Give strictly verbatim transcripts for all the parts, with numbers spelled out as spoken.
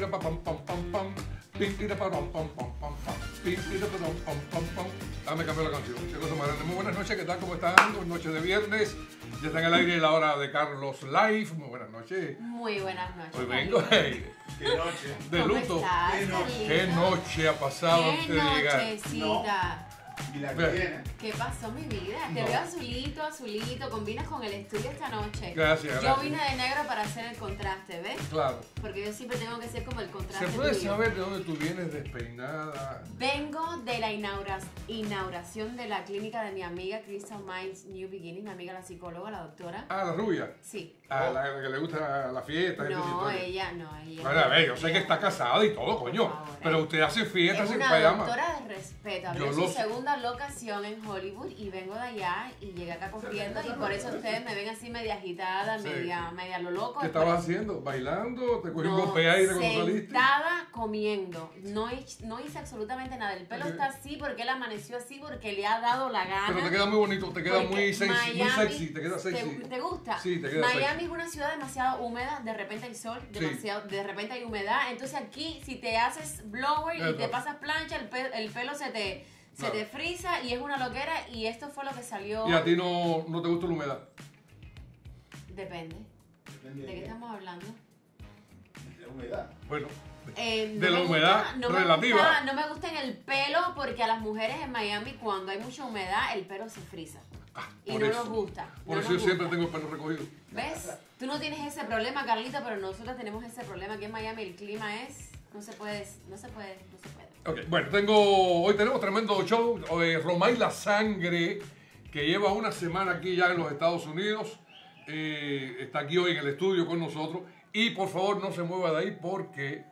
tira pa pam pam pam pam, pim tira pa pam pam pam pam pam, pim tira pa pam pam pam pam. Dame cambiar la canción. Chicos, muy buenas noches, ¿qué tal? ¿Cómo están? Buenas noches de viernes. Ya está en el aire la hora de Carlos Live. Muy buenas noches. Muy buenas noches. Hoy vengo, hey, Qué noche. de ¿Cómo luto. estás, Qué noche. Carlito? ¿Qué noche ha pasado ¿Qué antes de llegar? nochecita? Y la que Ve. viene. ¿Qué pasó, mi vida? Te No. veo azulito, azulito. Combinas con el estudio esta noche. Gracias, Yo gracias. vine de negro para hacer el contraste, ¿ves? Claro. Porque yo siempre tengo que ser como el contraste. ¿Se puede tuyo. saber de dónde tú vienes despeinada? Vengo de la inaugura- inauguración de la clínica de mi amiga Crystal Minds New Beginning, mi amiga la psicóloga, la doctora. Ah, la rubia. Sí. A la que le gusta la fiesta. gente No, chistosa. ella no, ella. Bueno, a ver, yo sé que está casada y todo, coño. Por favor, Pero eh. usted hace fiestas Es sin una pijama. doctora de respeto. Abrió Yo su lo sé. segunda locación en Hollywood y vengo de allá y llegué acá corriendo y por eso ustedes me ven así media agitada, Sí. media, media lo loco. ¿Qué y por estabas eso- haciendo? ¿Bailando? ¿Te cogí un No, golpe de aire cuando saliste? sentada comiendo. No, hice- no hice absolutamente nada. El pelo Ok. está así porque él amaneció así porque le ha dado la gana. Pero te queda muy bonito, te queda Porque muy sexy, muy Miami- sexy, te queda sexy. ¿Te, te gusta? Sí, te queda Miami sexy. es una ciudad demasiado húmeda, de repente hay sol, Sí. demasiado, de repente hay humedad. Entonces aquí, si te haces blower y Eso. te pasas plancha, el, pe- el pelo se te, se Claro. te frisa y es una loquera. Y esto fue lo que salió. Y a ti no, no te gusta la humedad. Depende. Depende ¿De qué estamos hablando? De la humedad. Bueno, Eh, De la me humedad gusta- no me relativa. gusta- no me gusta en el pelo porque a las mujeres en Miami cuando hay mucha humedad el pelo se frisa. ah, Y por no eso. nos gusta. Por no eso nos yo siempre gusta. tengo el pelo recogido. ¿Ves? Tú no tienes ese problema, Carlita, pero nosotros tenemos ese problema. Aquí en Miami el clima es... No se puede, no se puede, no se puede. Ok, bueno, tengo, hoy tenemos tremendo show. Eh, Romay La Sangre, que lleva una semana aquí ya en los Estados Unidos. eh, está aquí hoy en el estudio con nosotros. Y por favor no se mueva de ahí porque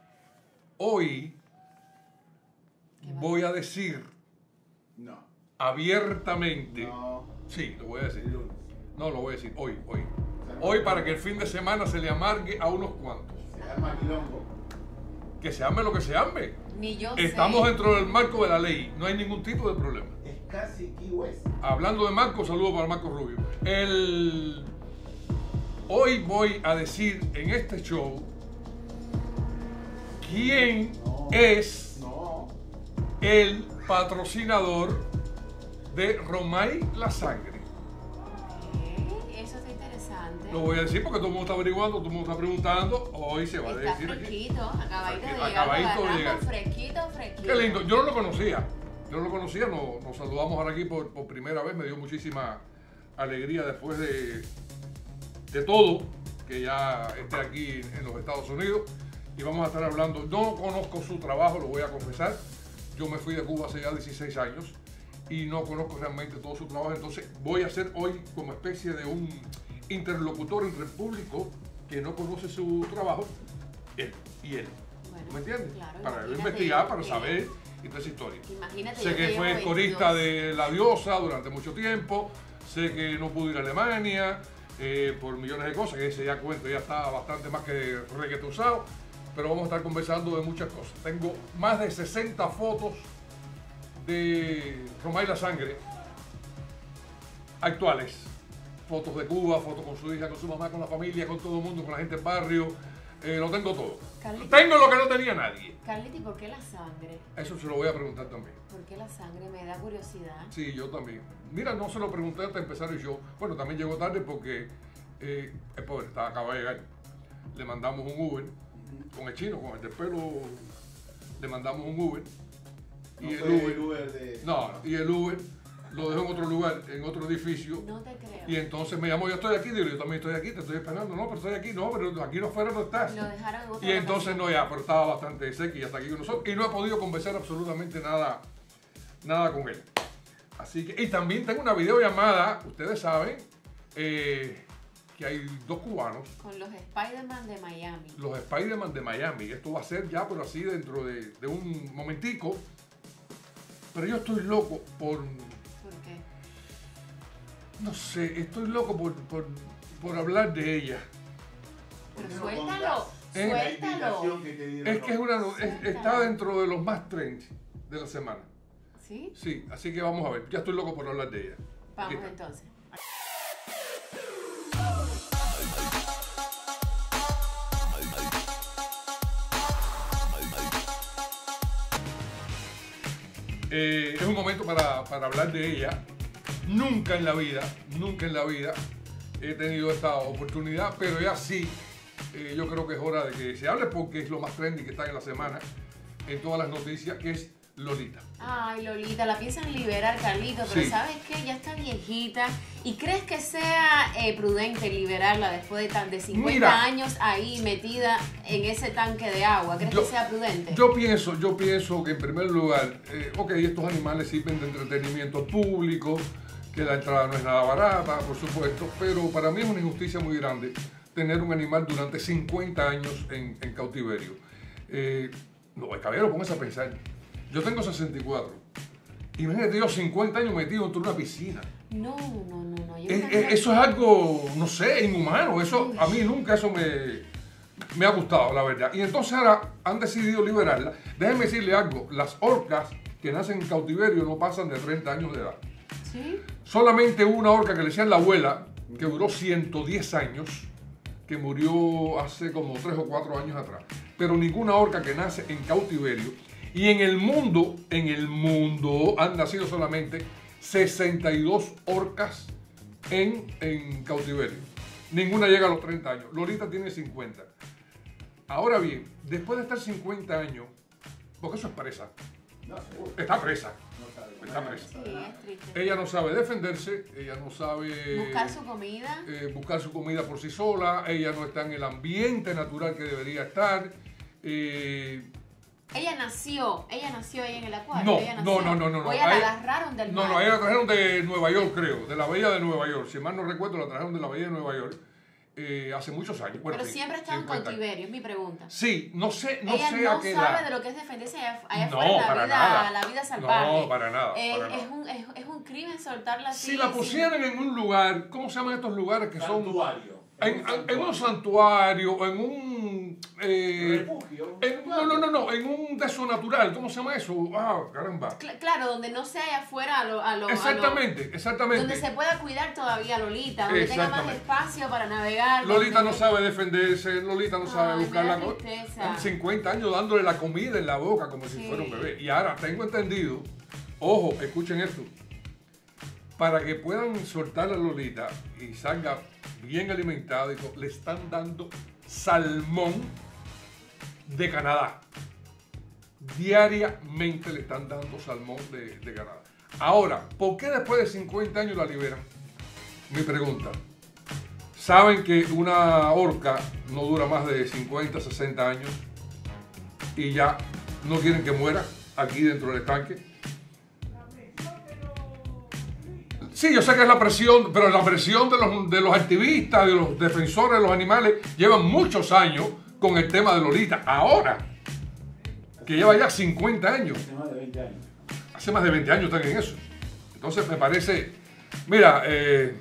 hoy ¿Qué va? voy a decir No. abiertamente. No. Sí, lo voy a decir. El lunes. No, lo voy a decir hoy, hoy. Hoy para que el fin de semana se le amargue a unos cuantos. Se llama quilombo. Que se ame lo que se ame. Ni yo Estamos sé. dentro del marco de la ley. No hay ningún tipo de problema. Es casi Key West. Hablando de Marco, saludo para Marco Rubio. El... Hoy voy a decir en este show quién No. es No. el patrocinador de Romay La Sangre. Ok, eso está interesante. Lo voy a decir porque todo el mundo está averiguando, todo el mundo está preguntando. Hoy se va a Está decir aquí. fresquito, acabadito de Fresquito, llegar. acabadito lo de agarramos llegar. Fresquito, fresquito. Qué lindo. Yo no lo conocía. Yo no lo conocía. Nos, nos saludamos ahora aquí por, por primera vez. Me dio muchísima alegría después de, de todo que ya esté aquí en los Estados Unidos. Y vamos a estar hablando. No conozco su trabajo, lo voy a confesar. Yo me fui de Cuba hace ya dieciséis años y no conozco realmente todo su trabajo. Entonces voy a ser hoy como especie de un interlocutor entre el público que no conoce su trabajo, él y él. Bueno, ¿Me entiendes? claro, Para imagínate investigar, para que- saber y toda esa historia. Imagínate. Sé yo que llevo fue corista veintidós. de La Diosa durante mucho tiempo. Sé que no pudo ir a Alemania eh, por millones de cosas, que ese ya cuento ya está bastante más que requetusado. Pero vamos a estar conversando de muchas cosas. Tengo más de sesenta fotos de Romay La Sangre actuales. Fotos de Cuba, fotos con su hija, con su mamá, con la familia, con todo el mundo, con la gente del barrio. Eh, lo tengo todo. Carlita. Tengo lo que no tenía nadie. Carlita, ¿y por qué la sangre? Eso se lo voy a preguntar también. ¿Por qué la sangre? Me da curiosidad. Sí, yo también. Mira, no se lo pregunté hasta empezar el show. Bueno, también llegó tarde porque eh, el pobre estaba acaba de llegar. Le mandamos un Uber con el chino, con el del pelo. Le mandamos un Uber. No Y el fue Uber. el Uber de. No, y el Uber lo dejó en otro lugar, en otro edificio. No te creo. Y entonces me llamó, yo estoy aquí, digo, yo también estoy aquí, te estoy esperando. No, pero estoy aquí, no, pero aquí no afuera no estás. Lo dejaron en otra Y entonces locación. no, ya, pero estaba bastante seco y ya está aquí con nosotros. Y no he podido conversar absolutamente nada, nada con él. Así que, y también tengo una videollamada, ustedes saben, eh, que hay dos cubanos, Con los Spider-Man de Miami. los Spider-Man de Miami. Esto va a ser ya, pero así dentro de, de un momentico. Pero yo estoy loco por, ¿Por qué? no sé, estoy loco por, por, por hablar de ella. ¿Por Pero qué no suéltalo. contas ¿Eh? la Suéltalo. invitación que te dieron? Es que es una, es- está dentro de los más trends de la semana. ¿Sí? Sí, así que vamos a ver. Ya estoy loco por hablar de ella. Aquí Vamos está. entonces. Eh, es un momento para, para hablar de ella. Nunca en la vida, nunca en la vida he tenido esta oportunidad, pero ya sí, eh, yo creo que es hora de que se hable porque es lo más trendy que está en la semana, en todas las noticias, que es Lolita. Ay, Lolita, la piensan liberar, Carlito, pero Sí. ¿sabes qué? Ya está viejita. ¿Y crees que sea eh, prudente liberarla después de, tan, de cincuenta Mira. años ahí metida en ese tanque de agua? ¿Crees Yo- que sea prudente? Yo pienso, yo pienso que en primer lugar, eh, ok, estos animales sirven de entretenimiento público, que la entrada no es nada barata, por supuesto, pero para mí es una injusticia muy grande tener un animal durante cincuenta años en, en cautiverio. Eh, no, caballero, póngase a pensar. Yo tengo sesenta y cuatro. Imagínate yo cincuenta años metido dentro de una piscina. No, no, no, no. Yo Eh, no eh, creo- eso es algo, no sé, inhumano. Eso, a mí nunca eso me, me ha gustado, la verdad. Y entonces ahora han decidido liberarla. Déjenme decirle algo. Las orcas que nacen en cautiverio no pasan de treinta años de edad. ¿Sí? Solamente hubo una orca que le decían la abuela, que duró ciento diez años, que murió hace como tres o cuatro años atrás. Pero ninguna orca que nace en cautiverio. Y en el mundo, en el mundo han nacido solamente sesenta y dos orcas en, en cautiverio. Ninguna llega a los treinta años. Lolita tiene cincuenta. Ahora bien, después de estar cincuenta años, porque eso es presa, No, seguro. está presa. No sabe. Está presa. Sí, es triste. Ella no sabe defenderse, ella no sabe Buscar su comida. eh, buscar su comida por sí sola, ella no está en el ambiente natural que debería estar. eh, Ella nació, ella nació ahí en el acuario. No, ella no, nació. no, no, no, no. O ella Ahí- la agarraron del no, mar. no, ella la trajeron de Nueva York, creo, de la bahía de Nueva York. Si mal no recuerdo, la trajeron de la bahía de Nueva York eh, hace muchos años. Bueno, Pero sí, siempre ha estado en cincuenta años. cautiverio, es mi pregunta. Sí, no sé, no ella sé no a qué sabe edad. de lo que es defenderse allá, allá No, afuera en la para vida, nada. la vida salvaje. No, para nada, Eh, para es, nada. Un, es, es un crimen soltarla así. Si la sin- pusieran en un lugar, ¿cómo se llaman estos lugares que son? Santuario. En, en- en un santuario, o en un... eh, Refugio. en- no, no, no, no, en un de eso natural, ¿cómo se llama eso? Ah, caramba. Cl- Claro, donde no sea allá afuera a lo, a lo- a lo- Exactamente, exactamente. donde se pueda cuidar todavía Lolita, donde tenga más Exactamente. espacio para navegar. Lolita no donde- sabe defenderse, Lolita no sabe Ay, buscar me da la co- tristeza. en cincuenta años dándole la comida en la boca como si Sí. fuera un bebé. Y ahora tengo entendido, ojo, escuchen esto, para que puedan soltar a Lolita y salga bien alimentada, y todo, le están dando salmón de Canadá. Diariamente le están dando salmón de, de Canadá. Ahora, ¿por qué después de cincuenta años la liberan? Mi pregunta. Saben que una orca no dura más de cincuenta, sesenta años y ya no quieren que muera aquí dentro del estanque. Sí, yo sé que es la presión, pero la presión de los, de los activistas, de los defensores de los animales, llevan muchos años con el tema de Lolita. Ahora, que lleva ya cincuenta años, Hace más de veinte años. hace más de veinte años están en eso. Entonces me parece, mira, eh,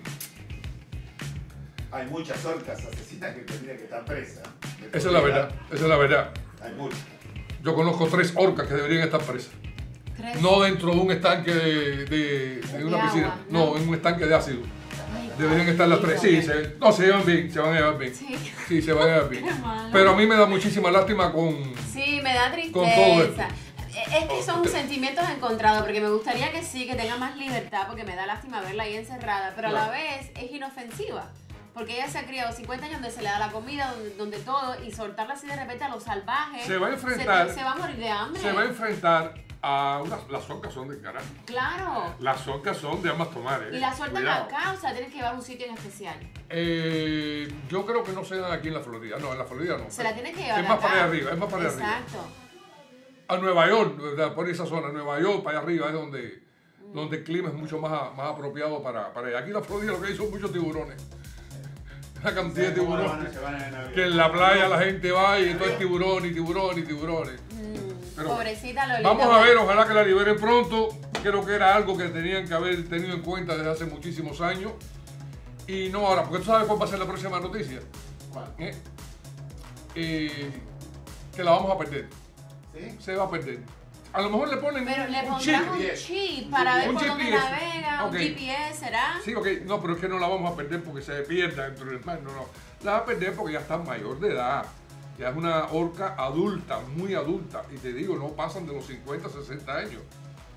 Hay muchas orcas asesinas que tendrían que estar presas. esa es la verdad, esa es la verdad. Hay muchas. Yo conozco tres orcas que deberían estar presas. Tres. No dentro de un estanque de, de- de De una agua, piscina, ¿no? no, en un estanque de ácido. Ay, Deberían estar las tres. Sí, se, no, se llevan bien, se van a llevar bien. Sí. Sí, se van a llevar bien. Qué malo. Pero a mí me da muchísima lástima con... Sí, me da tristeza. Con todo esto. Es que son sentimientos encontrados, porque me gustaría que sí, que tenga más libertad, porque me da lástima verla ahí encerrada, pero a la vez es inofensiva. Porque ella se ha criado cincuenta años donde se le da la comida, donde, donde todo, y soltarla así de repente a los salvajes. Se va a enfrentar- Se, se va a morir de hambre. Se va a enfrentar a unas... Las orcas son de carajo. Claro. Las orcas son de ambas tomar, ¿eh? Y la sueltan Cuidado. acá, o sea, tienes que llevar a un sitio en especial. Eh, yo creo que no se dan aquí en la Florida. No, en la Florida no. Se la tienes que llevar Es más acá. para allá arriba, es más para allá arriba. Exacto. A Nueva York, ¿verdad? Por esa zona, Nueva York, para allá arriba, es donde, donde el clima es mucho más, más apropiado para, para allá. Aquí en la Florida lo que hay son muchos tiburones. Una cantidad de ¿Cómo lo van a- tiburones. se van a Navidad? Que en la playa la gente va y todo es tiburón y tiburón y tiburones. Mm, Pero pobrecita Lolita. vamos a ver, ojalá que la liberen pronto. Creo que era algo que tenían que haber tenido en cuenta desde hace muchísimos años. Y no ahora, porque tú sabes cuál va a ser la próxima noticia. ¿Cuál? ¿Eh? Eh, que la vamos a perder. ¿Sí? Se va a perder. A lo mejor le ponen Pero le un chip. pondrán un chip para ver Un por dónde G P S. navega, Ok. un G P S, ¿será? Sí, ok, no, pero es que no la vamos a perder porque se pierda dentro del mar. No, no. La va a perder porque ya está mayor de edad. Ya es una orca adulta, muy adulta. Y te digo, no pasan de los cincuenta, sesenta años.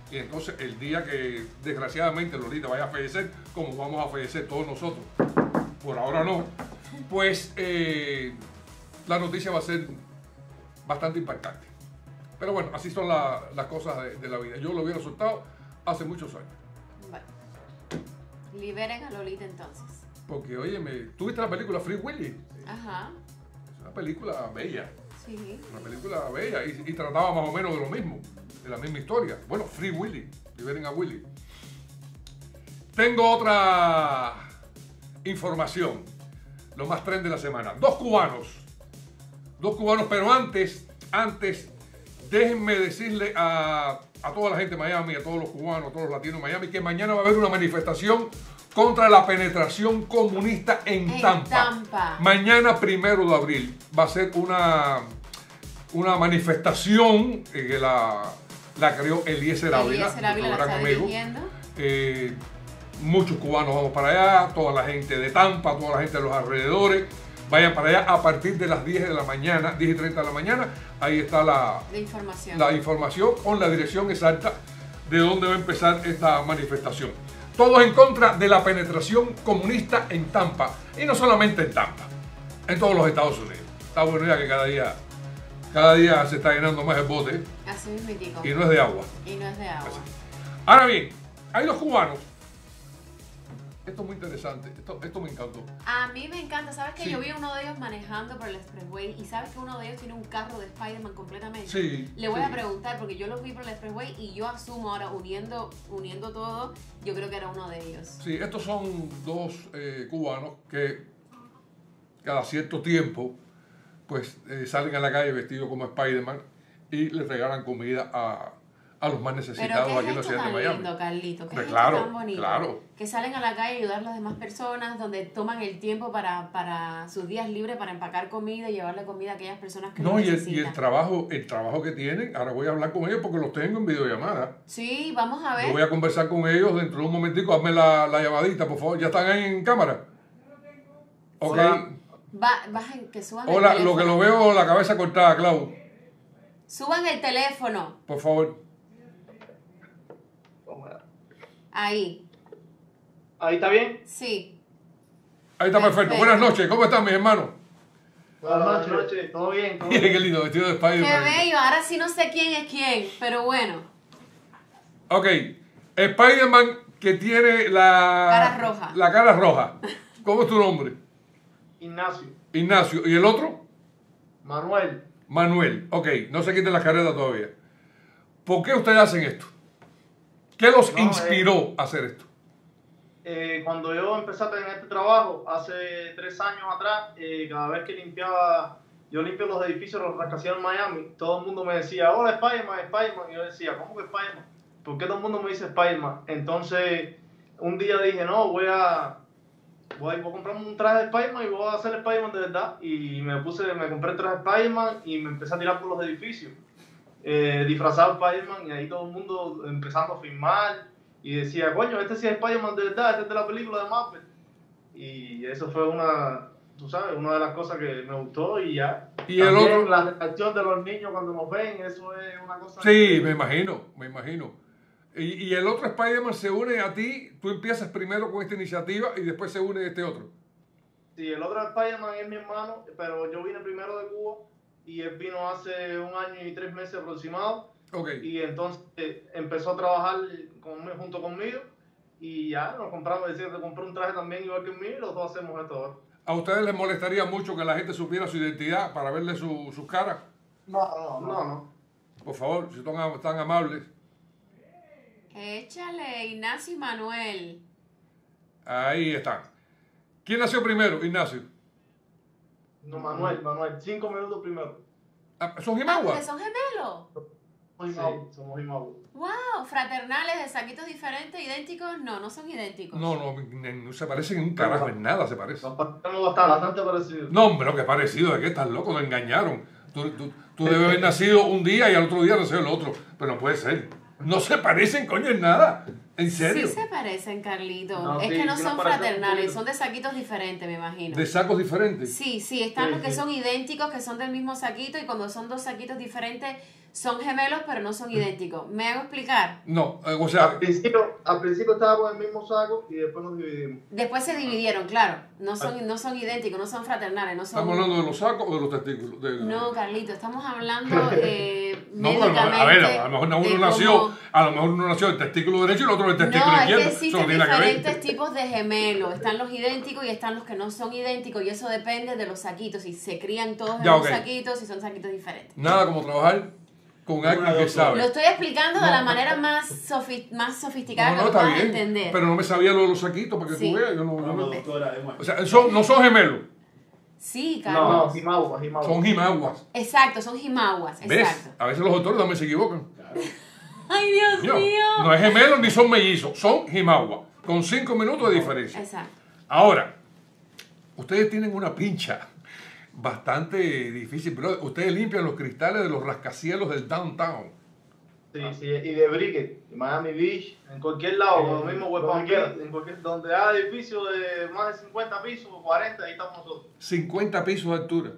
Y entonces el día que desgraciadamente Lolita vaya a fallecer, como vamos a fallecer todos nosotros, por ahora no, pues eh, la noticia va a ser bastante impactante. Pero bueno, así son la, las cosas de, de la vida. Yo lo hubiera soltado hace muchos años. Bueno, liberen a Lolita entonces. Porque, óyeme, ¿tú viste la película Free Willy? Ajá, Es una película bella. sí. Una película bella y, y trataba más o menos de lo mismo, de la misma historia. Bueno, Free Willy, liberen a Willy. Tengo otra información, lo más trend de la semana. Dos cubanos, dos cubanos, pero antes, antes, déjenme decirle a, a toda la gente de Miami, a todos los cubanos, a todos los latinos de Miami, que mañana va a haber una manifestación contra la penetración comunista en, En Tampa. Tampa. Mañana, primero de abril, va a ser una, una manifestación eh, que la, la creó Eliezer Ávila, Eliezer Ávila la que está conmigo. dirigiendo. Eh, muchos cubanos vamos para allá, toda la gente de Tampa, toda la gente de los alrededores, vayan para allá a partir de las diez de la mañana, diez y treinta de la mañana, ahí está la, De información. la información con la dirección exacta de dónde va a empezar esta manifestación. Todos en contra de la penetración comunista en Tampa, y no solamente en Tampa, en todos los Estados Unidos. Está bueno ya que cada día, cada día se está llenando más el bote, Así mismitico. y no es de agua. Y no es de agua. Ahora bien, hay dos cubanos. Esto es muy interesante, esto, esto me encantó. A mí me encanta, ¿sabes que Sí. Yo vi a uno de ellos manejando por el expressway y sabes que uno de ellos tiene un carro de Spider-Man completamente. Sí, Le voy sí. a preguntar porque yo los vi por el expressway y yo asumo ahora, uniendo, uniendo todo, yo creo que era uno de ellos. Sí, estos son dos eh, cubanos que cada cierto tiempo pues eh, salen a la calle vestidos como Spider-Man y les regalan comida a, a los más Pero necesitados qué aquí en la gesto ciudad de tan Miami. lindo, Carlito, qué Hombre, gesto claro, tan bonito. claro. Que salen a la calle a ayudar a las demás personas, donde toman el tiempo para, para sus días libres para empacar comida y llevarle comida a aquellas personas que No, lo y el, necesitan. y el trabajo, el trabajo que tienen, ahora voy a hablar con ellos porque los tengo en videollamada. Sí, vamos a ver. Yo voy a conversar con ellos dentro de un momentico, hazme la, la llamadita, por favor. ¿Ya están ahí en cámara? Ok. Hola. Va, bajen, que suban el Hola, teléfono. lo que lo veo la cabeza cortada, Clau. Suban el teléfono. Por favor. Ahí. ¿Ahí está bien? Sí. Ahí está perfecto. Perfecto. Buenas noches. ¿Cómo están, mis hermanos? Buenas noches, ¿todo bien? ¿Todo Qué bien? lindo, vestido de Qué Spider-Man. bello. Ahora sí no sé quién es quién, pero bueno. Ok. Spider-Man que tiene la... Cara roja. La cara roja. ¿Cómo es tu nombre? Ignacio, Ignacio. ¿Y el otro? Manuel, Manuel. Ok. No se quiten las carreras todavía. ¿Por qué ustedes hacen esto? ¿Qué los No, inspiró a hacer esto? eh, cuando yo empecé a tener este trabajo, hace tres años atrás, eh, cada vez que limpiaba, yo limpio los edificios, los rascacielos en Miami, todo el mundo me decía, hola Spider-Man, Spider-Man, y yo decía, ¿cómo que Spider-Man? ¿Por qué todo el mundo me dice Spider-Man? Entonces, un día dije, no, voy a, voy a, voy a comprarme un traje de Spider-Man y voy a hacer Spider-Man de verdad, y me puse, me compré el traje de Spider-Man y me empecé a tirar por los edificios. Eh, disfrazado de Spider-Man y ahí todo el mundo empezando a filmar y decía, coño, este sí es Spider-Man de verdad, este es de la película de Marvel. Y eso fue una, tú sabes, una de las cosas que me gustó y ya. Y el También otro- la reacción de los niños cuando nos ven, eso es una cosa... Sí, me imagino, me imagino. Y, y el otro Spider-Man se une a ti, tú empiezas primero con esta iniciativa y después se une este otro. Sí, el otro Spider-Man es mi hermano, pero yo vine primero de Cuba y él vino hace un año y tres meses aproximado. Ok. Y entonces eh, empezó a trabajar con, junto conmigo y ya nos compramos, decía, te compré un traje también igual que el mío y los dos hacemos esto ahora. ¿A ustedes les molestaría mucho que la gente supiera su identidad para verle su- sus caras? No, no, no. no. Por favor, si son tan amables. Échale, Ignacio y Manuel. Ahí están. ¿Quién nació primero? Ignacio. No, Manuel, Manuel, cinco minutos primero. Ah, ¿Son Ah, Jimagua? porque son gemelos. Somos Jimau, somos Jimau. Wow, fraternales de saquitos diferentes, idénticos. No, no son idénticos. No, no, no, no se parecen en un carajo, en nada se parecen. Nos parecemos bastante, bastante parecidos. No, hombre, no, que parecido, ¿de qué estás loco? Nos engañaron. Tú, tú, tú debes haber nacido un día y al otro día nació el otro. Pero no puede ser. No se parecen, coño, en nada. ¿En serio? Sí se parecen, Carlito. No, es sí, que no sí son nos parecemos fraternales, un son de saquitos diferentes, me imagino. De sacos diferentes. Sí, sí, están Sí, los que sí. son idénticos, que son del mismo saquito, y cuando son dos saquitos diferentes, son gemelos pero no son idénticos. ¿Me hago explicar? No, eh, o Al sea, principio, al principio estaba con el mismo saco y después nos dividimos. Después se dividieron, claro. No son, no son idénticos, no son fraternales, no son... ¿estamos hablando de los sacos o de los testículos? De- No, Carlito, estamos hablando eh, No, pero médicamente. a ver, a lo mejor de uno nació, cómo- a lo mejor uno nació del testículo derecho y el otro del testículo No, es izquierdo. que Eso no existen tiene nada que ver. diferentes tipos de gemelos. Están los idénticos y están los que no son idénticos. Y eso depende de los saquitos. Si se crían todos en Ya, los ok. saquitos, si son saquitos diferentes. Nada como trabajar con alguien que Lo sabe. estoy explicando de No. la manera más, sofi- más sofisticada No, no, que lo está puedas bien. entender. Pero no me sabía lo de los saquitos para que Sí. tú veas. Yo no, yo No, no- doctora, demuestre. o sea, son, no son gemelos, Sí, No, Carlos. no, Jimagua, Jimagua. son jimaguas. Exacto, son jimaguas. ¿Ves? Exacto. A veces los autores también se equivocan. Claro. Ay, Dios No, mío. no es gemelos ni son mellizos, son jimaguas, con cinco minutos de diferencia. Exacto. Ahora, ustedes tienen una pincha bastante difícil, pero ustedes limpian los cristales de los rascacielos del downtown. Sí, sí, y de Brickell, Miami Beach, en cualquier lado, Eh, lo mismo West donde Palm quiera. Beach, en cualquier, donde hay edificios de más de cincuenta pisos, cuarenta, ahí estamos nosotros. cincuenta pisos de altura.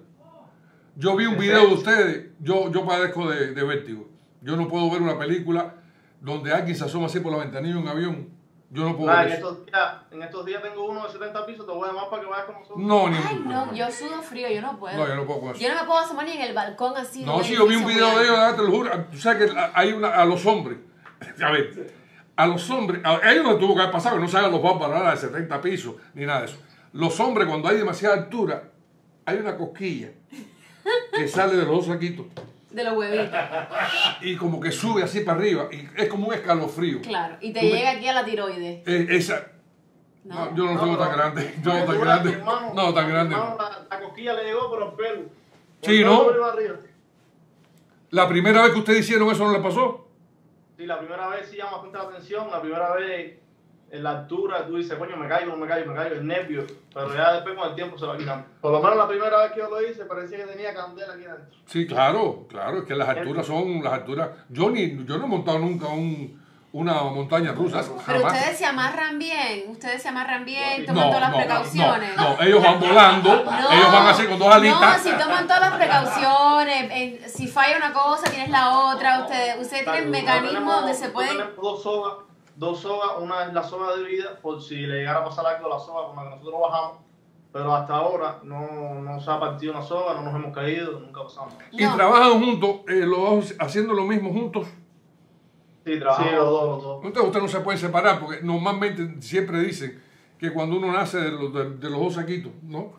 Yo vi un video de ustedes, yo, yo padezco de, de vértigo. Yo no puedo ver una película donde alguien se asoma así por la ventanilla de un avión. Yo no puedo Nah, ver en, eso. estos días, en estos días tengo uno de setenta pisos, te voy a llamar para que vayas con nosotros. No, ni Ay, no, yo sudo frío, yo no puedo. No, yo no puedo con eso. Yo no me puedo asomar ni en el balcón así. No, de si yo vi un edificio video muy de ellos, alto. ah, te lo juro. Tú sabes que hay una, a los hombres, a ver, a los hombres, a ellos no tuvo que haber pasado, que no se hagan los bambas nada de setenta pisos, ni nada de eso. Los hombres, cuando hay demasiada altura, hay una cosquilla que sale de los dos saquitos De los huevitos, y como que sube así para arriba, y es como un escalofrío. claro. Y te Tú me- llega aquí a la tiroides. Eh, esa, No. no, yo no lo No, tengo pero- tan grande, yo no Porque tan tú ves a grande, mi hermano, no tan a mi grande. hermano, no. La, la cosquilla le llegó por el pelo. Sí, Por ¿no? todo arriba, arriba. La primera vez que ustedes hicieron eso no le pasó. Sí, la primera vez sí llama bastante la atención, la primera vez en la altura tú dices, coño, me caigo, no me caigo, me caigo, el nervio, pero ya después con el tiempo se va quitando. Por lo menos la primera vez que yo lo hice parecía que tenía candela aquí adentro. Sí, claro, claro, es que las alturas son las alturas. Yo ni, yo no he montado nunca un, una montaña rusa, Pero jamás. ustedes se amarran bien, ustedes se amarran bien, No, toman todas las no, precauciones. No, no, ellos van volando, No, ellos van así con dos alitas. No, si toman todas las precauciones, en- si falla una cosa, tienes la otra, ustedes, ustedes tienen mecanismos Tenemos- donde se pueden... Tenemos dos sogas, dos sogas, una es la soga de vida, por si le llegara a pasar algo a la soga con la que nosotros bajamos, pero hasta ahora no, no se ha partido una soga, no nos hemos caído, nunca ha pasado nada. Y No. trabajan juntos, eh, los dos haciendo lo mismo juntos. Sí, trabajamos los dos, los dos. Entonces ustedes no se pueden separar porque normalmente siempre dicen que cuando uno nace de los, de, de los dos saquitos, ¿no?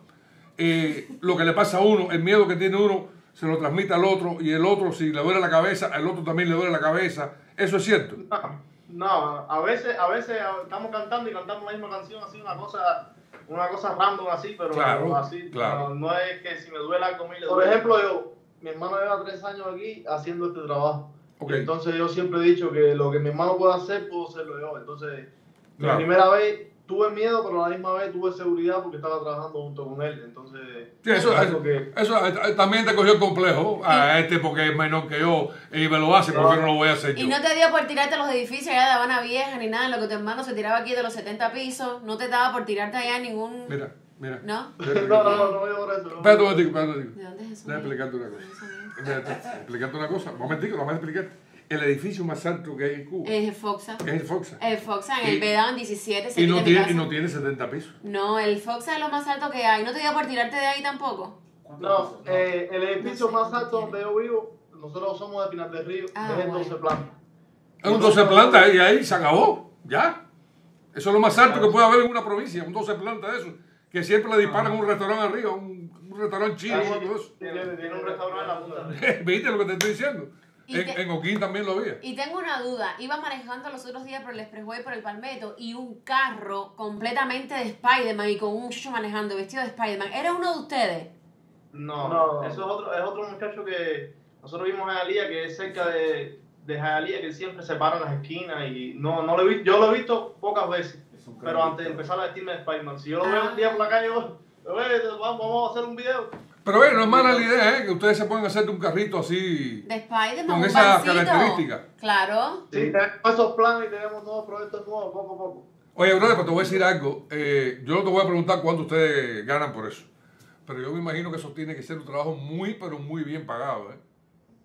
Eh, lo que le pasa a uno, el miedo que tiene uno, se lo transmite al otro y el otro, si le duele la cabeza, al otro también le duele la cabeza. Eso es cierto. No, no, a veces, a veces estamos cantando y cantamos la misma canción, así una cosa, una cosa random así, pero Claro, así, claro. No, no es que si me duele algo, me le duele. Por ejemplo, yo, mi hermano lleva tres años aquí haciendo este trabajo. Ok. Entonces yo siempre he dicho que lo que mi hermano puede hacer, puedo hacerlo yo. Entonces, Claro. la primera vez tuve miedo, pero a la misma vez tuve seguridad porque estaba trabajando junto con él. Entonces, Sí, eso, es algo que... eso eh, también te cogió el complejo a este porque es menor que yo y me lo hace porque no lo voy a hacer yo. Y no te dio por tirarte a los edificios allá de Habana Vieja ni nada, en lo que tu hermano se tiraba aquí de los setenta pisos, no te daba por tirarte allá en ningún... Mira, mira. ¿No? No, no, no, no veo por eso. no. Espérate un momentico, espérate un momentico. ¿De dónde es eso? Déjame explicarte una cosa. Eso es. Espérate, explicarte una cosa. Un momentico, vamos a explicarte. El edificio más alto que hay en Cuba Es el Foxa. es el Foxa. El Foxa en Y- el Bedán diecisiete, Y cerquita no, de mi tiene, casa. y no tiene setenta pisos. No, el Foxa es lo más alto que hay. ¿No te dio por tirarte de ahí tampoco? No, eh, el edificio No sé más cuánto alto tiene. donde yo vivo, nosotros somos de Pinar del Río, Ah, es el bueno. doce plantas. Es un doce plantas y ahí se acabó. Ya. Eso es lo más alto que puede haber en una provincia. Un doce plantas de eso. Que siempre le disparan a un restaurante arriba, un, un restaurante chino o algo de eso. Tiene, tiene un restaurante en la punta. ¿Viste lo que te estoy diciendo? Y En, te- en Oquín también lo había. Y tengo una duda. Iba manejando los otros días por el expressway, por el Palmetto, y un carro completamente de Spider-Man y con un muchacho manejando vestido de Spider-Man. ¿Era uno de ustedes? No, No. eso es otro, es otro muchacho que nosotros vimos en Hialeah, que es cerca de, de Hialeah, que siempre se para en las esquinas y no, no lo he visto, yo lo he visto pocas veces, Es un pero carro antes de empezar a vestirme de Spider-Man. Si yo lo Ah. veo un día por la calle, yo, "Oye, vamos, vamos a hacer un video. Pero bueno, no es mala la idea, ¿eh? Que ustedes se pueden hacer de un carrito así. De Spider-Man, Con un esas vancito. características. Claro. Sí, tenemos esos planes y tenemos nuevos proyectos nuevos, poco a poco. Oye, brother, pero te voy a decir algo. Eh, yo no te voy a preguntar cuánto ustedes ganan por eso. Pero yo me imagino que eso tiene que ser un trabajo muy, pero muy bien pagado, ¿eh?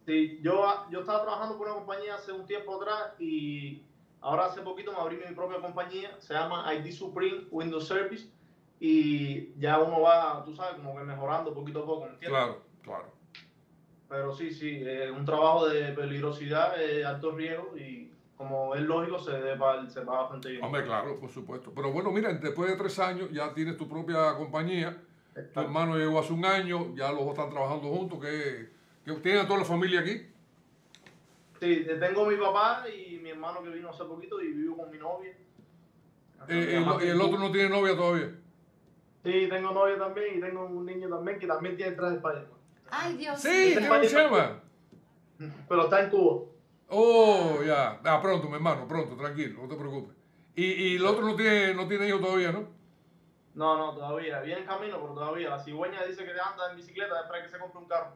Sí, yo, yo estaba trabajando por una compañía hace un tiempo atrás y ahora hace poquito me abrí mi propia compañía, se llama I D Supreme Windows Service y ya uno va, tú sabes, como que mejorando poquito a poco, ¿me entiendes? Claro, claro. Pero sí, sí, es un trabajo de peligrosidad, de alto riesgo y como es lógico se, va, se va bastante bien. Hombre, claro, por supuesto. Pero bueno, mira, después de tres años ya tienes tu propia compañía. Tu hermano llegó hace un año, ya los dos están trabajando juntos. ¿Qué, qué tienen a toda la familia aquí? Sí, tengo a mi papá y mi hermano que vino hace poquito y vivo con mi novia. Eh, el, ¿Y el otro no tiene novia todavía? Sí, tengo novia también y tengo un niño también que también tiene traje de Spider-Man. Ay, Dios Sí, mío. ¿cómo se llama? Pero está en Cuba. Oh, ya. Ah, pronto, mi hermano, pronto, tranquilo, no te preocupes. Y, y el otro no tiene, no tiene hijos todavía, ¿no? No, no, todavía. Viene en camino, pero todavía. La cigüeña dice que anda en bicicleta después que se compre un carro.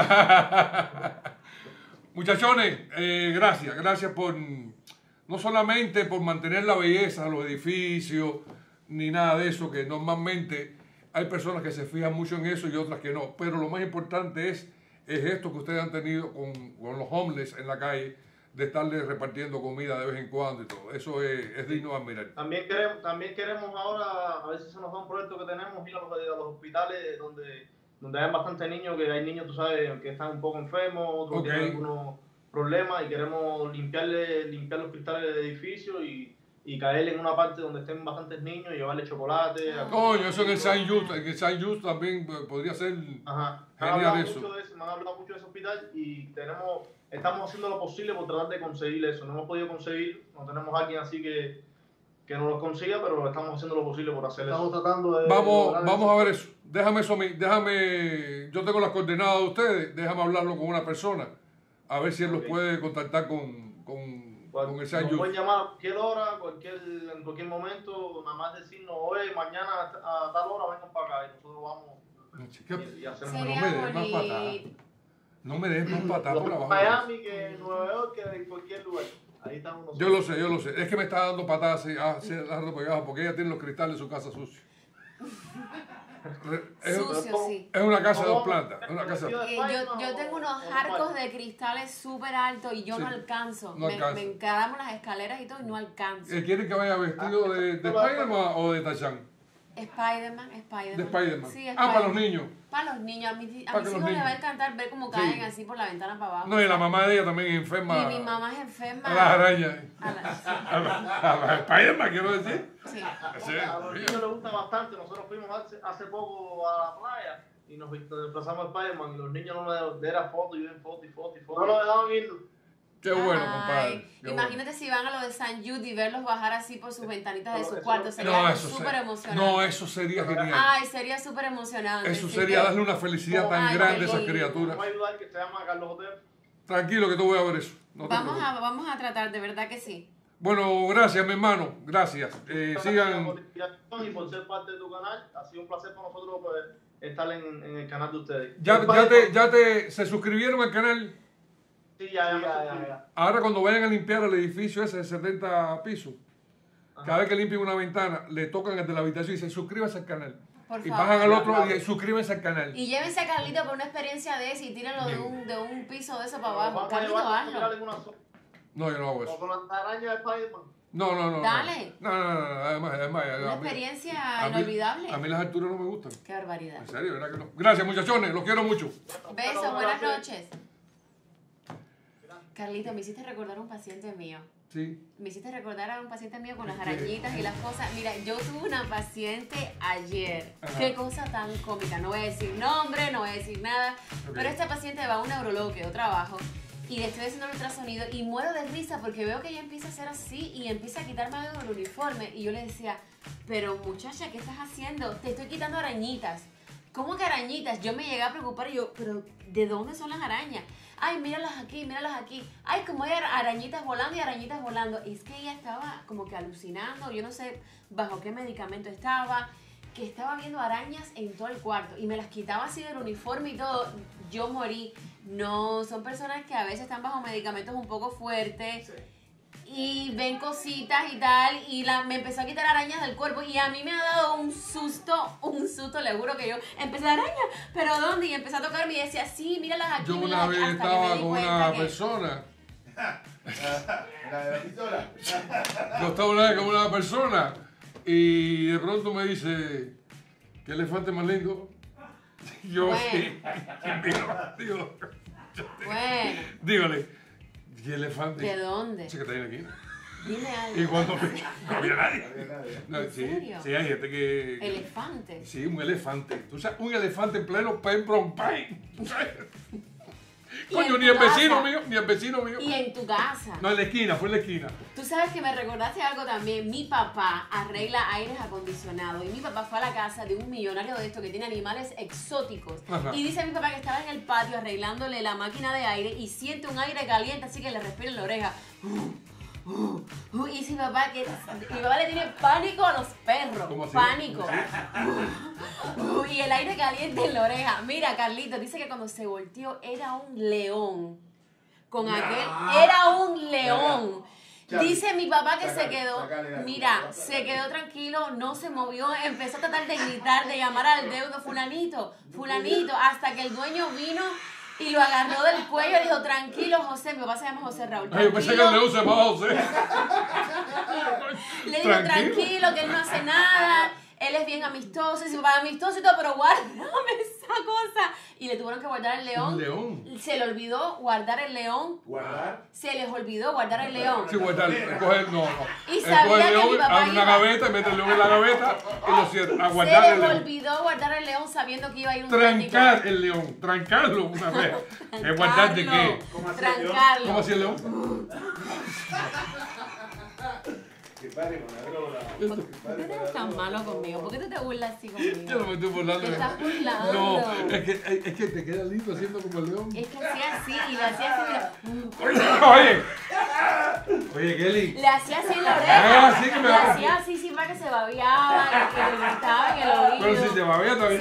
Muchachones, eh, gracias, gracias por, no solamente por mantener la belleza de los edificios, ni nada de eso, que normalmente hay personas que se fijan mucho en eso y otras que no, pero lo más importante es, es esto que ustedes han tenido con, con los homeless en la calle, de estarles repartiendo comida de vez en cuando y todo. Eso es, es digno de admirar. También queremos, también queremos ahora, a ver si se nos da un proyecto que tenemos, ir a los, a los hospitales donde, donde hay bastantes niños, que hay niños, tú sabes, que están un poco enfermos, otros Okay. tienen algunos problemas y queremos limpiarle, limpiar los cristales del edificio y, y caerle en una parte donde estén bastantes niños y llevarle chocolate. Coño, eso en el Saint Just, en el Saint Just también podría ser Ajá. Me han genial hablado eso. mucho de eso, me han hablado mucho de ese hospital y tenemos, estamos haciendo lo posible por tratar de conseguir eso. No hemos podido conseguir, no tenemos a alguien así que, que nos lo consiga, pero estamos haciendo lo posible por hacer Estamos eso. tratando de... Vamos, lograr vamos eso. a ver eso. Déjame eso a mí, déjame, yo tengo las coordenadas de ustedes, déjame hablarlo con una persona, a ver si él los Ok. puede contactar con, con, Cual- con el Saint nos Just. pueden llamar a cualquier hora, cualquier, en cualquier momento, nada más decirnos, oye, mañana a tal hora vengan para acá y nosotros vamos Chica, y, y hacemos no Sería me des más patada. bonito. No me des más patada Lo por mismo abajo. en Miami que en Nueva York que en cualquier lugar. Ahí estamos nosotros. Yo lo sé, yo lo sé. Es que me está dando patadas así, hace rato por abajo, porque ella tiene los cristales de su casa sucios. Re- Es, Sucio, sí. es una casa de dos ¿Cómo? plantas. Es una casa. Eh, yo, yo tengo unos arcos de cristales súper altos y yo Sí, no alcanzo. no me, alcanza. me encaramos las escaleras y todo y no alcanzo. Eh, ¿Quieren que vaya vestido de, de Spider-Man o de Tarzán? Spider-Man, Spider-Man. De Spider-Man. Sí, Ah, para los Spider-Man. niños. Para los niños. A, mi- a Para mis que hijos los les va a niños. encantar ver cómo Sí. caen así por la ventana para abajo. No, y la mamá de ella también es enferma. Y mi mamá es enferma. A las arañas. A la- A la- a la Spider-Man, quiero decir. sí. Sí. A los niños les gusta bastante. Nosotros fuimos hace, hace poco a la playa y nos vist- nos desplazamos a Spider-Man y los niños no me de era foto y ven foto y foto y foto. No nos dejaban ir. Qué bueno, Ay, compadre. Qué imagínate si van a lo de San Jude y verlos bajar así por sus ventanitas de No, su eso cuarto. no- Sería bueno. No, eso súper sería, emocionante. no, eso sería genial. Ay, sería súper emocionante. Eso sí, sería que- darle una felicidad tan Ay, grande qué a esas lindo. criaturas. Vamos a ayudar que se llama Carlos Hotel. Tranquilo que te voy a ver eso. No te Vamos preocupes. a, vamos a tratar, de verdad que sí. Bueno, gracias, mi hermano. Gracias. Eh, Gracias sigan. por la invitación y por ser parte de tu canal. Ha sido un placer para nosotros poder estar en, en el canal de ustedes. Ya, ya, te, ya te se suscribieron al canal. Sí, ya, ya, me Ya, ya, suscribí. ya. Ahora cuando vayan a limpiar el edificio ese de setenta pisos, Ajá. cada vez que limpien una ventana, le tocan el de la habitación y dicen suscríbase al canal. Por Y favor. bajan al Ya, otro claro. y suscríbanse al canal. Y llévense a Carlito por una experiencia de eso y tírenlo de un, de un piso de eso para abajo. Vamos a Carlito, llevar a hazlo. tirarle una sola. No, yo no hago O eso. con las arañas de Spider-Man. No, no, no. no. Dale. No, no, no, no. Además, además. Una a mí- experiencia a mí- inolvidable. A mí las alturas no me gustan. Qué barbaridad. En serio, ¿verdad que no? Gracias, muchachones. Los quiero mucho. Besos, buenas noches. Carlito, me hiciste recordar a un paciente mío. Sí. Me hiciste recordar a un paciente mío con las Es que- arañitas y las cosas. Mira, yo tuve una paciente ayer. Ajá. Qué cosa tan cómica. No voy a decir nombre, no voy a decir nada. Ok. Pero esta paciente va a un neurólogo que yo trabajo y le estoy haciendo el ultrasonido y muero de risa porque veo que ella empieza a hacer así y empieza a quitarme algo del uniforme. Y yo le decía, pero muchacha, ¿qué estás haciendo? Te estoy quitando arañitas. ¿Cómo que arañitas? Yo me llegué a preocupar y yo, pero ¿de dónde son las arañas? Ay, míralas aquí, míralas aquí. Ay, como hay ara- arañitas volando y arañitas volando. Y es que ella estaba como que alucinando, yo no sé bajo qué medicamento estaba, que estaba viendo arañas en todo el cuarto y me las quitaba así del uniforme y todo. Yo morí. No, son personas que a veces están bajo medicamentos un poco fuertes. y ven cositas y tal, y la, me empezó a quitar arañas del cuerpo, y a mí me ha dado un susto, un susto, le juro que yo empecé a araña, ¿pero dónde? Y empecé a tocarme y decía, sí, míralas aquí, Yo una míralas aquí", vez hasta que me estaba di con cuenta una que- persona, La de la pistola. yo estaba una vez con una persona y de pronto me dice, ¿qué elefante más lindo? Yo Bueno. sí, digo, digo, Bueno, dígale, ¿qué elefante? ¿de dónde? Ese que está ahí en la esquina. Dime Y algo. cuando me, no había nadie. No había nadie. No, ¿En sí, serio? sí, hay gente que... Elefante. Sí, un elefante. Tú sabes, un elefante en pleno Pembroke Pines. Y Coño, en ni tu el vecino casa. mío, ni el vecino mío. Y en tu casa. No, en la esquina, fue en la esquina. Tú sabes que me recordaste algo también. Mi papá arregla aires acondicionados y mi papá fue a la casa de un millonario de esto que tiene animales exóticos. Ajá. Y dice mi papá que estaba en el patio arreglándole la máquina de aire y siente un aire caliente, así que le respira en la oreja. Uh, uh, y dice mi papá que mi papá le tiene pánico a los perros. ¿Cómo así? Pánico. Uh, uh, y el aire caliente en la oreja. Mira, Carlito, dice que cuando se volteó era un león. Con aquel, era un león. Ya, ya. Dice mi papá que se Sácale, quedó, sácale la- mira, la- se quedó tranquilo, no se movió, empezó a tratar de gritar, de llamar al deudo, fulanito, fulanito, hasta que el dueño vino y lo agarró del cuello y dijo, tranquilo, José, mi papá se llama José Raúl, Ay, yo pensé que el tranquilo. león se llamaba José. Le dijo, tranquilo, que él no hace nada, él es bien amistoso, y su papá amistoso y todo, pero guárdame esa cosa. Y le tuvieron que guardar el león. Un león. Se le olvidó guardar el león. Guardar. Se les olvidó guardar el león. Sí, guardar, coger, no, no. Y Él sabía coge el que león, mi papá abre una iba- gaveta, mete el león en la gaveta y lo cierra. A guardar Se el les león. olvidó guardar el león sabiendo que iba a ir un Trancar técnico. el león, trancarlo una vez. ¿Es guardar de qué? ¿Cómo hacía el león? Trancarlo. ¿Cómo hacía el león? Que pare con la droga. ¿Por qué tú eres tan malo conmigo? ¿Por qué tú te burlas así Yo no conmigo? me estoy burlando. Te estás burlando. No, es que, es que te queda lindo haciendo como el león. Es que hacía así y le hacía así, mira. Oye, oye, Kelly. Le hacía así en la Ah, oreja. sí que me Le va- hacía así, sí, para que se babeaba, que que le gritaba en el oído. Pero si te va bien, también Sí.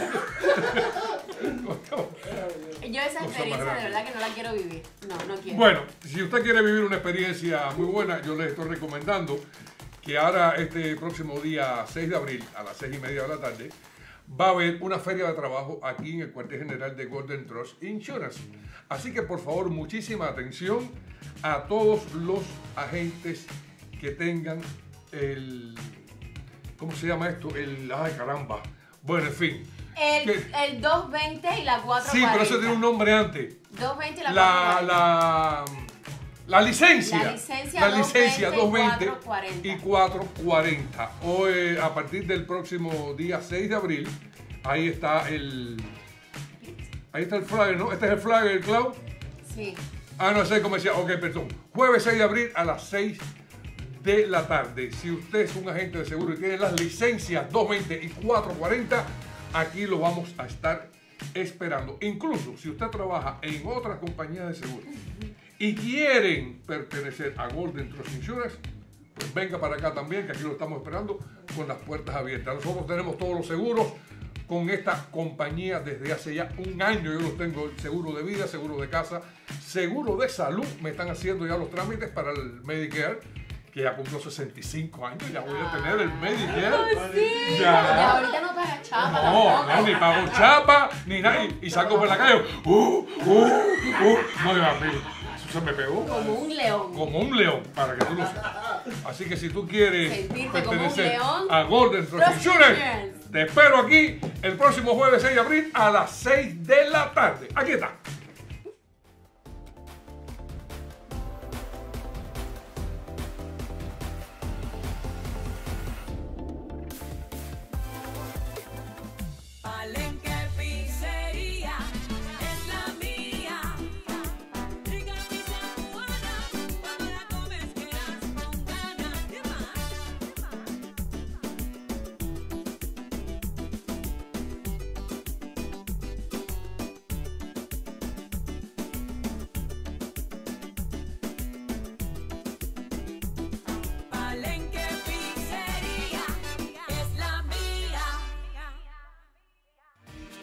Yo esa Cosa experiencia más de grande. verdad que no la quiero vivir. No, no quiero. Bueno, si usted quiere vivir una experiencia muy buena, yo les estoy recomendando que ahora este próximo día seis de abril a las seis y media de la tarde va a haber una feria de trabajo aquí en el cuartel general de Golden Trust Insurance. Así que por favor muchísima atención a todos los agentes que tengan el... ¿Cómo se llama esto? El... ¡Ay, caramba! Bueno, en fin. El, ¿Qué? el doscientos veinte y la cuatrocientos Sí, cuarenta. pero eso tiene un nombre antes. doscientos veinte y la La, cuatrocientos cuarenta. la, la licencia. La licencia La licencia doscientos veinte doscientos veinte y y cuatrocientos cuarenta. Hoy, a partir del próximo día seis de abril, ahí está el... Ahí está el flyer, ¿no? Este es el flyer, el cloud. Sí. Ah, no sé cómo decía. Ok, perdón. Jueves seis de abril a las seis de la tarde. Si usted es un agente de seguro y tiene las licencias doscientos veinte y cuatrocientos cuarenta, aquí lo vamos a estar esperando. Incluso si usted trabaja en otras compañías de seguro y quieren pertenecer a Golden Trust Insurance, pues venga para acá también, que aquí lo estamos esperando con las puertas abiertas. Nosotros tenemos todos los seguros con esta compañía desde hace ya un año. Yo los tengo, el seguro de vida, seguro de casa, seguro de salud. Me están haciendo ya los trámites para el Medicare, que ya cumplo sesenta y cinco años, ya voy a tener el Medicare. Sí. Ya. Ya ahorita no paga chapa No, tampoco. no, ni pago chapa, ni nada. Y, y salgo por la calle. Uh, uh, uh. No, a mí, eso se me pegó Como un león. como un león, para que tú lo sepas. Así que si tú quieres Sentirte como un pertenecer león, a Golden Trust Trust Insurance, Insurance. te espero aquí el próximo jueves seis de abril a las seis de la tarde. Aquí está. Palenque Pizzería es la mía. Rica pizza cubana, cuando la comes quedas con ganas. ¿Qué más? Palenque Pizzería es la mía.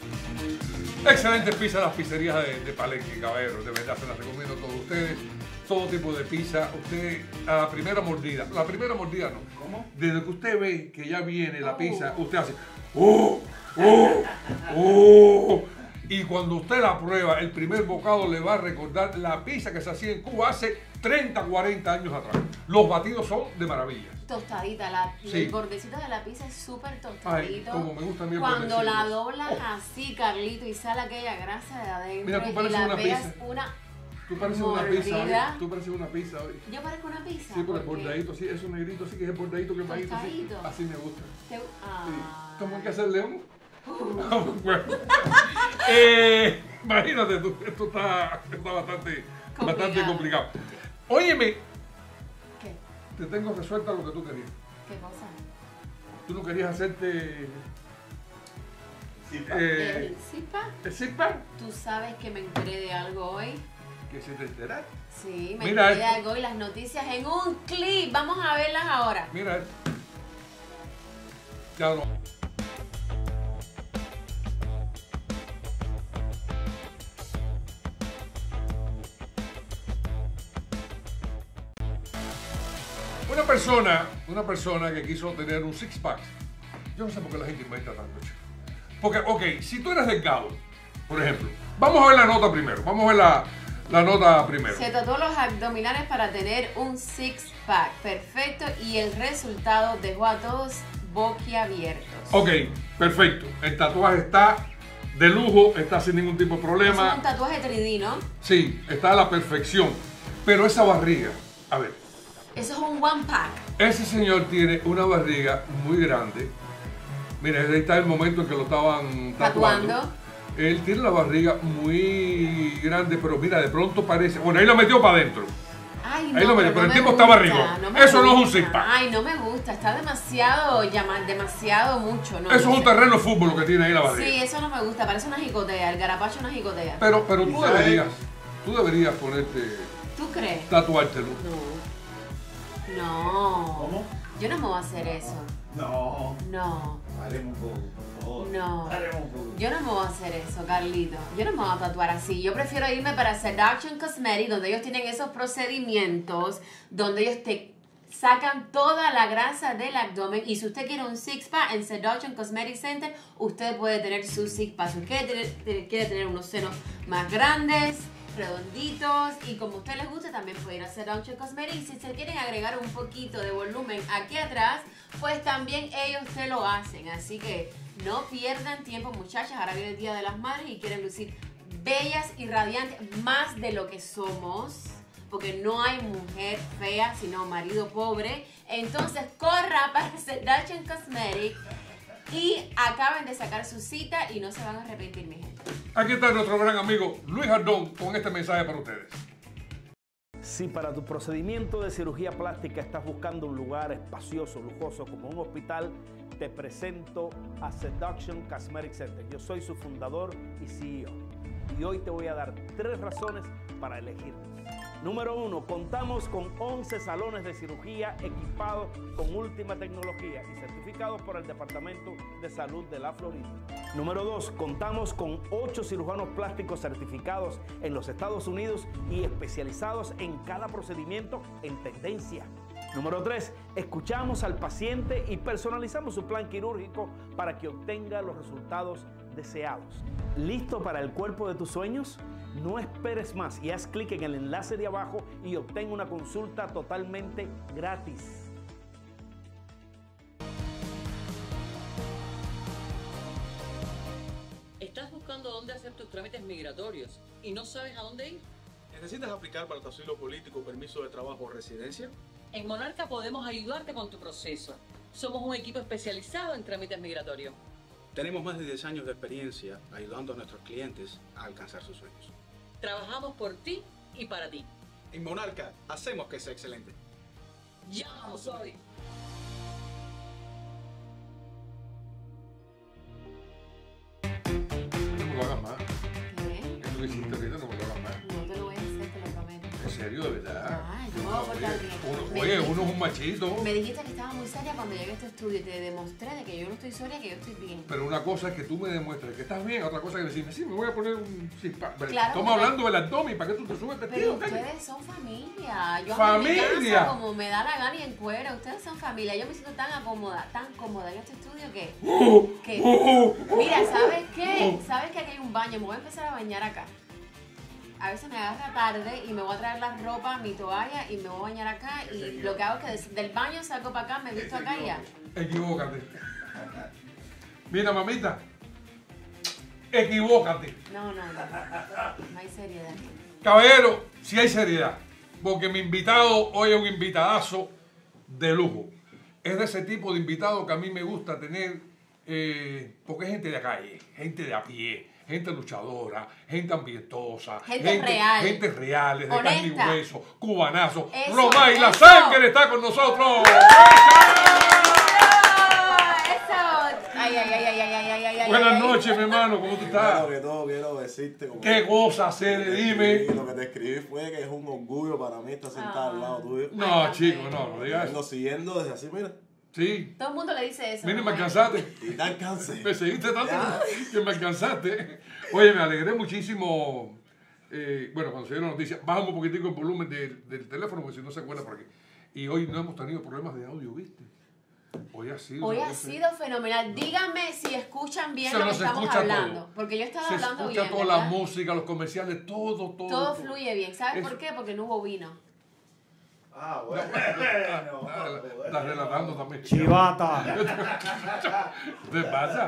Excelente pizza las pizzerías de, de Palenque, caballeros. De verdad se las recomiendo a todos ustedes. todo tipo de pizza. Usted, a la primera mordida, la primera mordida no. ¿Cómo? Desde que usted ve que ya viene la Oh. pizza, usted hace, ¡oh! ¡oh! ¡oh! Y cuando usted la prueba, el primer bocado le va a recordar la pizza que se hacía en Cuba hace treinta, cuarenta años atrás. Los batidos son de maravilla. Tostadita, la, Sí. el bordecito de la pizza es súper Ay, tostadito. como me gusta a mí el Cuando bordecito. la doblas Oh. así, Carlito, y sale aquella grasa de adentro Mira, tú y pareces la una pegas pizza. una... Tú pareces una pizza hoy. Mordida. Tú pareces una pizza hoy. Yo parezco una pizza. Sí, pero el ¿por qué? bordadito, sí, eso negrito, sí que es el bordadito que bajito, sí. Tostadito. Así me gusta. Te- Sí. Ah. ¿Cómo hay que hacer, León? Bueno. eh, imagínate tú, esto está, está bastante, Complicado. bastante complicado. Óyeme, ¿Qué? te tengo resuelta lo que tú querías. ¿Qué cosa? Tú no querías hacerte Sí, pa. eh, ¿El zipa? el zip pack, ¿Tú sabes que me enteré de algo hoy? que se te enterar. Sí, me Mira enteré de esto. algo y las noticias en un clip. Vamos a verlas ahora. Mira, ya no. Una persona, una persona que quiso tener un six pack, yo no sé por qué la gente inventa tanto, chico. Porque, ok, si tú eres delgado, por ejemplo, vamos a ver la nota primero, vamos a ver la, la nota primero. Se tatuó los abdominales para tener un six pack perfecto y el resultado dejó a todos boquiabiertos. Ok, perfecto. El tatuaje está de lujo, está sin ningún tipo de Eso es problema. un tatuaje tres D, ¿no? Sí, está a la perfección. Pero esa barriga, a ver, Eso es un one pack. ese señor tiene una barriga muy grande. Mira, ahí está el momento en que lo estaban tatuando. Tatuando. Él tiene la barriga muy grande, pero mira, de pronto parece. Bueno, ahí lo metió para adentro. Ay, Ahí lo metió, pero el me tipo estaba gusta, arriba. me Eso no es un gusta. six pack. Ay, no me gusta. Está demasiado, llama, demasiado mucho. No, Eso es no un sé. terreno de fútbol lo que tiene ahí la barriga. Sí, eso no me gusta. Parece una jicotea. El garapacho es una jicotea. Pero, pero tú ¿Sabes? deberías, tú deberías ponerte, ¿Tú crees? tatuártelo. No. No. ¿Cómo? Yo no me voy a hacer eso. No. No. Haremos un poco, por favor. No. Haremos un poco. Yo no me voy a hacer eso, Carlito. Yo no me voy a tatuar así. Yo prefiero irme para Seduction Cosmetics, donde ellos tienen esos procedimientos, donde ellos te sacan toda la grasa del abdomen. Y si usted quiere un six pack en Seduction Cosmetic Center, usted puede tener su six pack. Si usted quiere tener, quiere tener unos senos más grandes, redonditos, y como a usted les gusta, también puede ir a Seduction Cosmetics. Y si se quieren agregar un poquito de volumen aquí atrás, pues también ellos te lo hacen. Así que no pierdan tiempo, muchachas. Ahora viene el Día de las Madres y quieren lucir bellas y radiantes, más de lo que somos, porque no hay mujer fea, sino marido pobre. Entonces corra para Seduction Cosmetics y acaben de sacar su cita y no se van a arrepentir, mi gente. Aquí está nuestro gran amigo Luis Jardón con este mensaje para ustedes. Si para tu procedimiento de cirugía plástica estás buscando un lugar espacioso, lujoso, como un hospital, te presento a Seduction Cosmetic Center. Yo soy su fundador y C E O. Y hoy te voy a dar tres razones para elegirnos. Número uno, contamos con once salones de cirugía equipados con última tecnología y certificados por el Departamento de Salud de la Florida. Número dos, contamos con ocho cirujanos plásticos certificados en los Estados Unidos y especializados en cada procedimiento en tendencia. Número tres, escuchamos al paciente y personalizamos su plan quirúrgico para que obtenga los resultados deseados. ¿Listo para el cuerpo de tus sueños? No esperes más y haz clic en el enlace de abajo y obtén una consulta totalmente gratis. ¿Estás buscando dónde hacer tus trámites migratorios y no sabes a dónde ir? ¿Necesitas aplicar para tu asilo político, permiso de trabajo o residencia? En Monarca podemos ayudarte con tu proceso. Somos un equipo especializado en trámites migratorios. Tenemos más de diez años de experiencia ayudando a nuestros clientes a alcanzar sus sueños. Trabajamos por ti y para ti. En Monarca hacemos que sea excelente. ¡Llámanos hoy! No me lo hagas más. ¿Qué? Es lo que hiciste ahorita, no me lo hagas más. No te lo voy a hacer, te lo prometo. ¿En serio, de verdad. Ay, yo me voy a portar Oye, bien. uno, Me oye, dijiste- uno es un machito. Me dijiste que estaba muy seria cuando llegué a este estudio y te demostré de que yo no estoy seria, que yo estoy bien. Pero una cosa es que tú me demuestres que estás bien, otra cosa es decirme, sí, me voy a poner un... Sí, pa- Claro, estamos porque- hablando del abdomen, ¿para qué tú te subes Pero vestido? Calle? ustedes son familia. Yo ando en mi ¡Familia! casa como me da la gana y en cuero. Ustedes son familia. Yo me siento tan acomodada, tan cómoda en este estudio que... que mira, ¿sabes qué? ¿Sabes que aquí hay un baño? Me voy a empezar a bañar acá. A veces me agarra tarde y me voy a traer la ropa, mi toalla y me voy a bañar acá. Y lo que hago es que des- del baño salgo para acá, me visto acá y ya. Equivócate. Mira, mamita. Equivócate. No, no, no. No hay seriedad aquí. Caballero, si hay seriedad. Porque mi invitado hoy es un invitadazo de lujo. Es de ese tipo de invitado que a mí me gusta tener, eh, porque es gente de la calle, gente de a pie, gente luchadora, gente ambientosa, Gente real. gente real, de carne y Honesta. hueso, cubanazo. Eso, Romay, la eso. sangre está con nosotros. ¡Eso! Ay, ay, ay, ay, ay, ay, ay, ay, ay. Buenas ay. noches, mi hermano, ¿cómo tú estás? Primero que todo quiero decirte como ¿Qué cosa hacer? Dime. Lo que te escribí fue que es un orgullo para mí estar sentado al lado tuyo. No, chico, no, no digas Vengo eso. siguiendo desde así, mira. Sí. Todo el mundo le dice eso. Mira, ¿no? me alcanzaste. Y te alcancé. Me seguiste tanto que me alcanzaste. Oye, me alegré muchísimo. Eh, bueno, cuando se dio la noticia, bajamos un poquitico el volumen del, del teléfono, porque si no se acuerda por aquí. Y hoy no hemos tenido problemas de audio, ¿viste? Hoy ha sido. Hoy una ha cosa- sido fenomenal. Díganme si escuchan bien Se lo que nos estamos escucha hablando. todo. Porque yo estaba Se hablando escucha bien. toda la ¿verdad? música, los comerciales, todo, todo. Todo fluye bien. ¿Sabes Eso. por qué? Porque no hubo vino. Ah, bueno. Ah, Estás relatando también. Chivata. ¿Qué te pasa?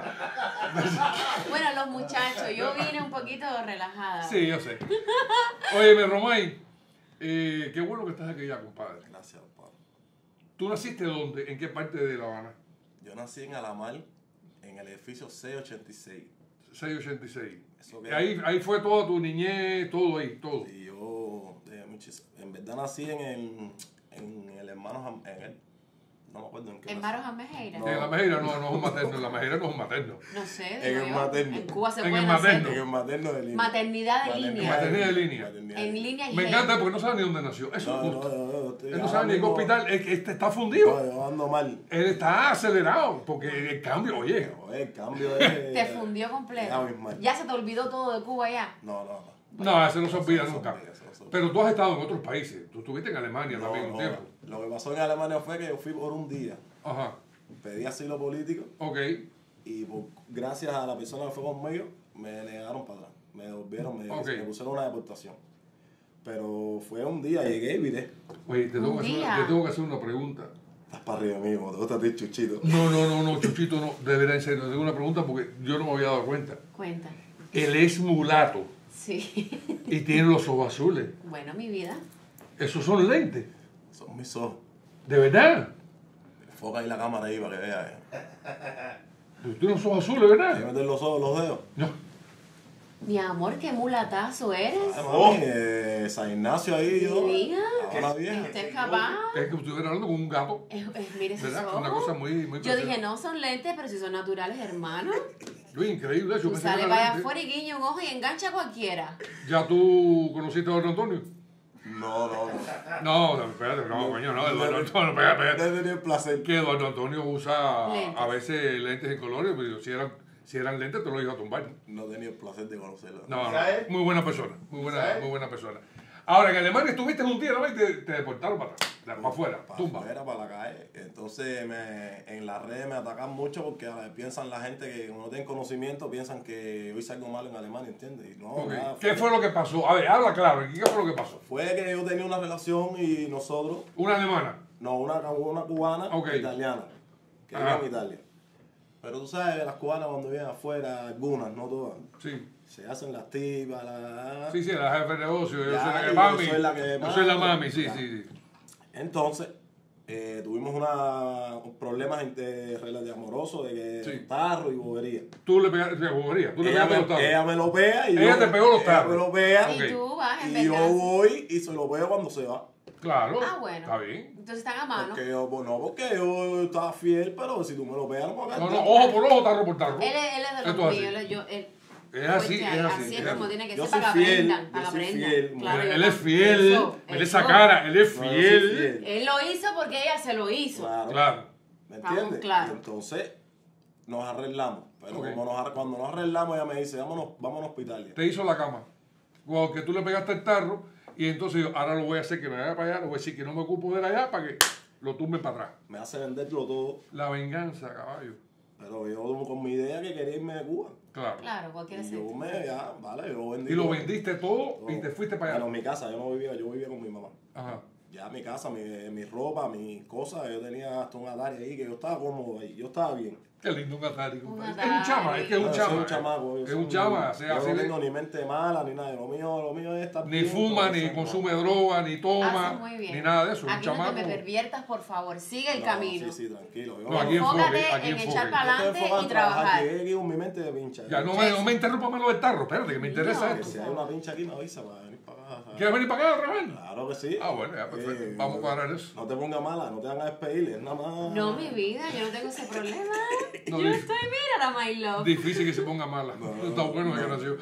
Bueno, los muchachos, yo vine un poquito relajada. Sí, yo sé. Óyeme, Romay, eh, qué bueno que estás aquí ya, compadre. Gracias, papá. ¿Tú naciste dónde? ¿En qué parte de La Habana? Yo nací en Alamar, en el edificio C ochenta y seis. seiscientos ochenta y seis. Eso Y que- ahí, ahí fue toda tu niñez, todo ahí, todo. Y yo, de muchis- en verdad nací en el, en el hermano, Jam- en el, no me acuerdo en qué. ¿En nací. Maros Jamejeira? No. En la Mejeira no, no es un materno, en la Mejeira no es un materno. No sé, En digo el yo. materno. En Cuba se En puede el hacer. materno. En el materno de línea. Maternidad de línea. Maternidad de línea. Maternidad de En línea y Me gen. encanta porque no sabe ni dónde nació. Eso No, es no, justo. no, no, estoy Él no ahora sabe ni en qué mismo- hospital, es que este está No, fundido. yo ando mal. Él está acelerado porque el cambio, oye. Oye, el cambio es... Te fundió completo. Ya mismo. Ya se te olvidó todo de Cuba ya. No, no, no. No, eso no se olvida Eso no nunca. se olvida, eso no se olvida. Pero tú has estado en otros países. Tú estuviste en Alemania No, también un no, tiempo. Lo que pasó en Alemania fue que yo fui por un día, Ajá. pedí asilo político Ok. y por- gracias a la persona que fue conmigo me negaron para atrás. Me devolvieron, me, Ok. me pusieron una deportación. Pero fue un día, llegué y viré. Oye, te tengo, Un que hacer, día. una- te tengo que hacer una pregunta. Estás para arriba mío, te gusta a ti, chuchito. No, no, no, no, Chuchito, no. De verdad, en serio, te tengo una pregunta porque yo no me había dado cuenta. Cuenta. Él es mulato Sí. y tiene los ojos azules. Bueno, mi vida. Esos son lentes. Son mis ojos. ¿De verdad? Enfoca ahí la cámara ahí para que veas. Eh. Tú tienes los ojos azules, Hay que ¿verdad? meter los ojos, los dedos. No. Mi amor, qué mulatazo eres. Ay, mami, eh, San Ignacio ahí, yo. Mira. Ahora bien. Este es capaz. Es que estuviera hablando con un gato. Es, es- mire esos ¿Verdad? ojos. Una cosa muy, muy Yo dije, impresionante. no son lentes, pero si son naturales, hermano. Oye, increíble. Yo Tú pensé que sales era para allá lente. afuera y guiña un ojo y engancha a cualquiera. ¿Ya tú conociste a Eduardo Antonio? No, no, no. No, no, espérate, no, coño, no, Eduardo Antonio, espérate, No espérate. he tenido el placer. Que Eduardo Antonio usa Lentes. a veces lentes en colores, pero si eran, si eran lentes te lo iba a tumbar. No he tenido el placer de conocerlo. No, no, ¿Sabes? muy buena persona, muy buena, ¿Sabes? muy buena persona. Ahora, en Alemania estuviste un día, ¿no? Y te, te deportaron para atrás, para afuera, Para tumba. afuera, para la calle. Entonces me, en las redes me atacan mucho porque a ver, piensan la gente que como no tienen conocimiento, piensan que hoy salgo mal en Alemania, ¿entiendes? Y no, Ok. nada, ¿Qué fue lo que pasó? A ver, habla claro, ¿qué fue lo que pasó? Fue que yo tenía una relación y nosotros, Una alemana. no, una, una cubana Ok. italiana, que Ajá. vive en Italia. Pero tú sabes, las cubanas cuando viven afuera, algunas, no todas, Sí. se hacen las tipas, la... Sí, sí, la jefe de negocio, yo Ya, soy la que yo mami. soy la que Yo soy la mami. mami, sí, Ya. sí, sí. Entonces, eh, tuvimos una, problemas de relación amoroso, de que Sí. tarro y bobería. Tú le pegaste, te jugaría, tú le Ella pegaste los me, tarros. ella me lo pega y Ella yo, te pegó los ella tarros. me lo pega Ok. Y tú vas en y yo venganza. voy y se lo pego cuando se va. Claro. Ah, bueno. Está bien. Entonces están a mano. Porque yo, pues, no, porque yo estaba fiel, pero si tú me lo pegas, no me No, no, ojo por ojo, tarro por tarro. Él, es- él es de Esto los es míos. así. él- yo- él- Es así, Oíste, es así. Así es es como así. tiene que Yo ser soy para que fiel, aprendan, para yo que soy aprendan. fiel. Claro, él yo es tam- fiel, eso, mira eso. esa cara, él es No, yo soy fiel. fiel. Él lo hizo porque ella se lo hizo. Claro. Claro. ¿Me Estamos entiendes? claros. Y entonces nos arreglamos. Pero Ok. como nos arre- cuando nos arreglamos, ella me dice, vámonos, vámonos a hospital. Te hizo la cama. Cuando que tú le pegaste el tarro y entonces yo, ahora lo voy a hacer que me vaya para allá, le voy a decir que no me ocupo de él allá para que lo tumben para atrás. Me hace venderlo todo. La venganza, caballo. Pero yo con mi idea que quería irme de Cuba. Claro. Claro, cualquiera Y se yo me, ya, vale, yo vendí. Y lo todo. vendiste todo y Todo. te fuiste para Bueno, allá. en mi casa, yo no vivía, yo vivía con mi mamá. Ajá. Ya mi casa, mi, mi ropa, mis cosas, yo tenía hasta un Atari ahí que yo estaba cómodo ahí, yo estaba bien. Qué lindo un Atari, compadre. Un Es un chama, es que es un Yo soy chama. un chamaco. yo Es soy un chama, o sea, yo así no de- tengo ni mente mala ni nada, lo mío, lo mío es estar Ni bien, fuma, todo ni eso, consume droga, ni toma, Hace muy bien. ni nada de eso. Un Aquí no te chamaco. me perviertas, por favor. Sigue el No, camino. Sí, sí, tranquilo. Yo, No, aquí yo enfoque, Enfócate aquí en enfoque. echar para estoy adelante enfocado y en trabajar, trabajar. que llegue con mi mente de pincha. Ya, no me, no me interrumpa más lo del tarro, espérate, que me interesa No. Que esto. si hay una pincha aquí me avisa para venir para acá. ¿sabes? ¿Quieres venir para acá otra vez? Claro que sí. Ah, bueno, ya, perfecto. Eh, Vamos a cuadrar eso. No te pongas mala, no te van a despedir, es nada más. No, mi vida, yo no tengo ese problema. No, yo di- estoy, mira, la my love. Difícil que se ponga mala. No, Está bueno no. que nació.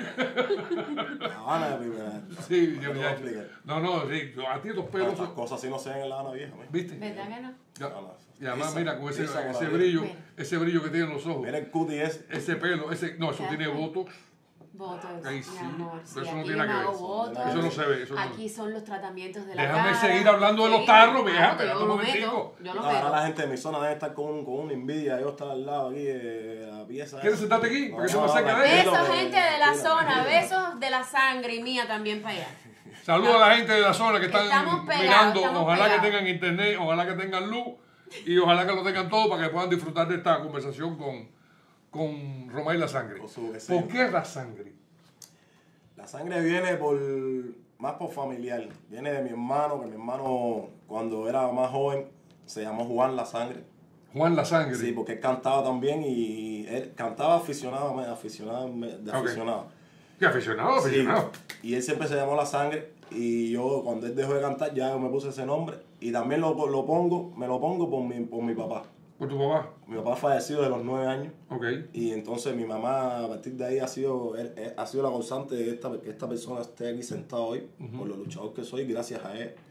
La Habana de primera. Sí, No yo te voy a ya. explicar. No, no, sí. A ti estos pelos. Estas cosas así no se ven en La Habana vieja. mira. ¿Viste? ¿Verdad que no? Ya. No, no. Y además, Lisa, mira, con ese, lisa como ese la brillo, Mira. ese brillo que tiene en los ojos. Mira el cutie ese. Ese pelo, ese. No, eso ¿Qué tiene hace? botox. Botox, Ay, mi sí. amor. Sí, Pero eso no aquí tiene yo nada me que hago ver. botox. Eso no se ve, eso no. Aquí son los tratamientos de la Déjame cara. seguir hablando de los Sí, tarros, vieja, claro, espérate yo un lo momentico. meto, yo lo No, ahora meto. la gente de mi zona debe estar con, con una envidia. Yo estar al lado aquí de la pieza. ¿Quieres esa. sentarte aquí? Para que se me No, acerque no, de ella. tranquilo, Besos, que- gente de la tranquilo, zona, tranquilo. besos de la sangre y mía también para allá. Saludos a la gente de la zona que están Estamos pegados, mirando. estamos Ojalá pegados. que tengan internet, ojalá que tengan luz y ojalá que lo tengan todo para que puedan disfrutar de esta conversación con, con Romay La Sangre. Con su vecino. ¿Por qué La Sangre? La sangre viene por más por familiar. Viene de mi hermano, que mi hermano cuando era más joven se llamó Juan La Sangre. Juan La Sangre. Sí, porque él cantaba también y él cantaba aficionado, aficionado de Ok. aficionado. ¿Qué aficionado? Sí, Aficionado. y él siempre se llamó La Sangre y yo cuando él dejó de cantar ya yo me puse ese nombre y también lo, lo pongo, me lo pongo por mi, por mi papá. ¿Por tu papá? Mi papá fallecido de los nueve años Ok. y entonces mi mamá a partir de ahí ha sido, él- él- ha sido la causante de esta, que esta persona esté aquí sentado hoy, por lo luchador que soy, gracias a él.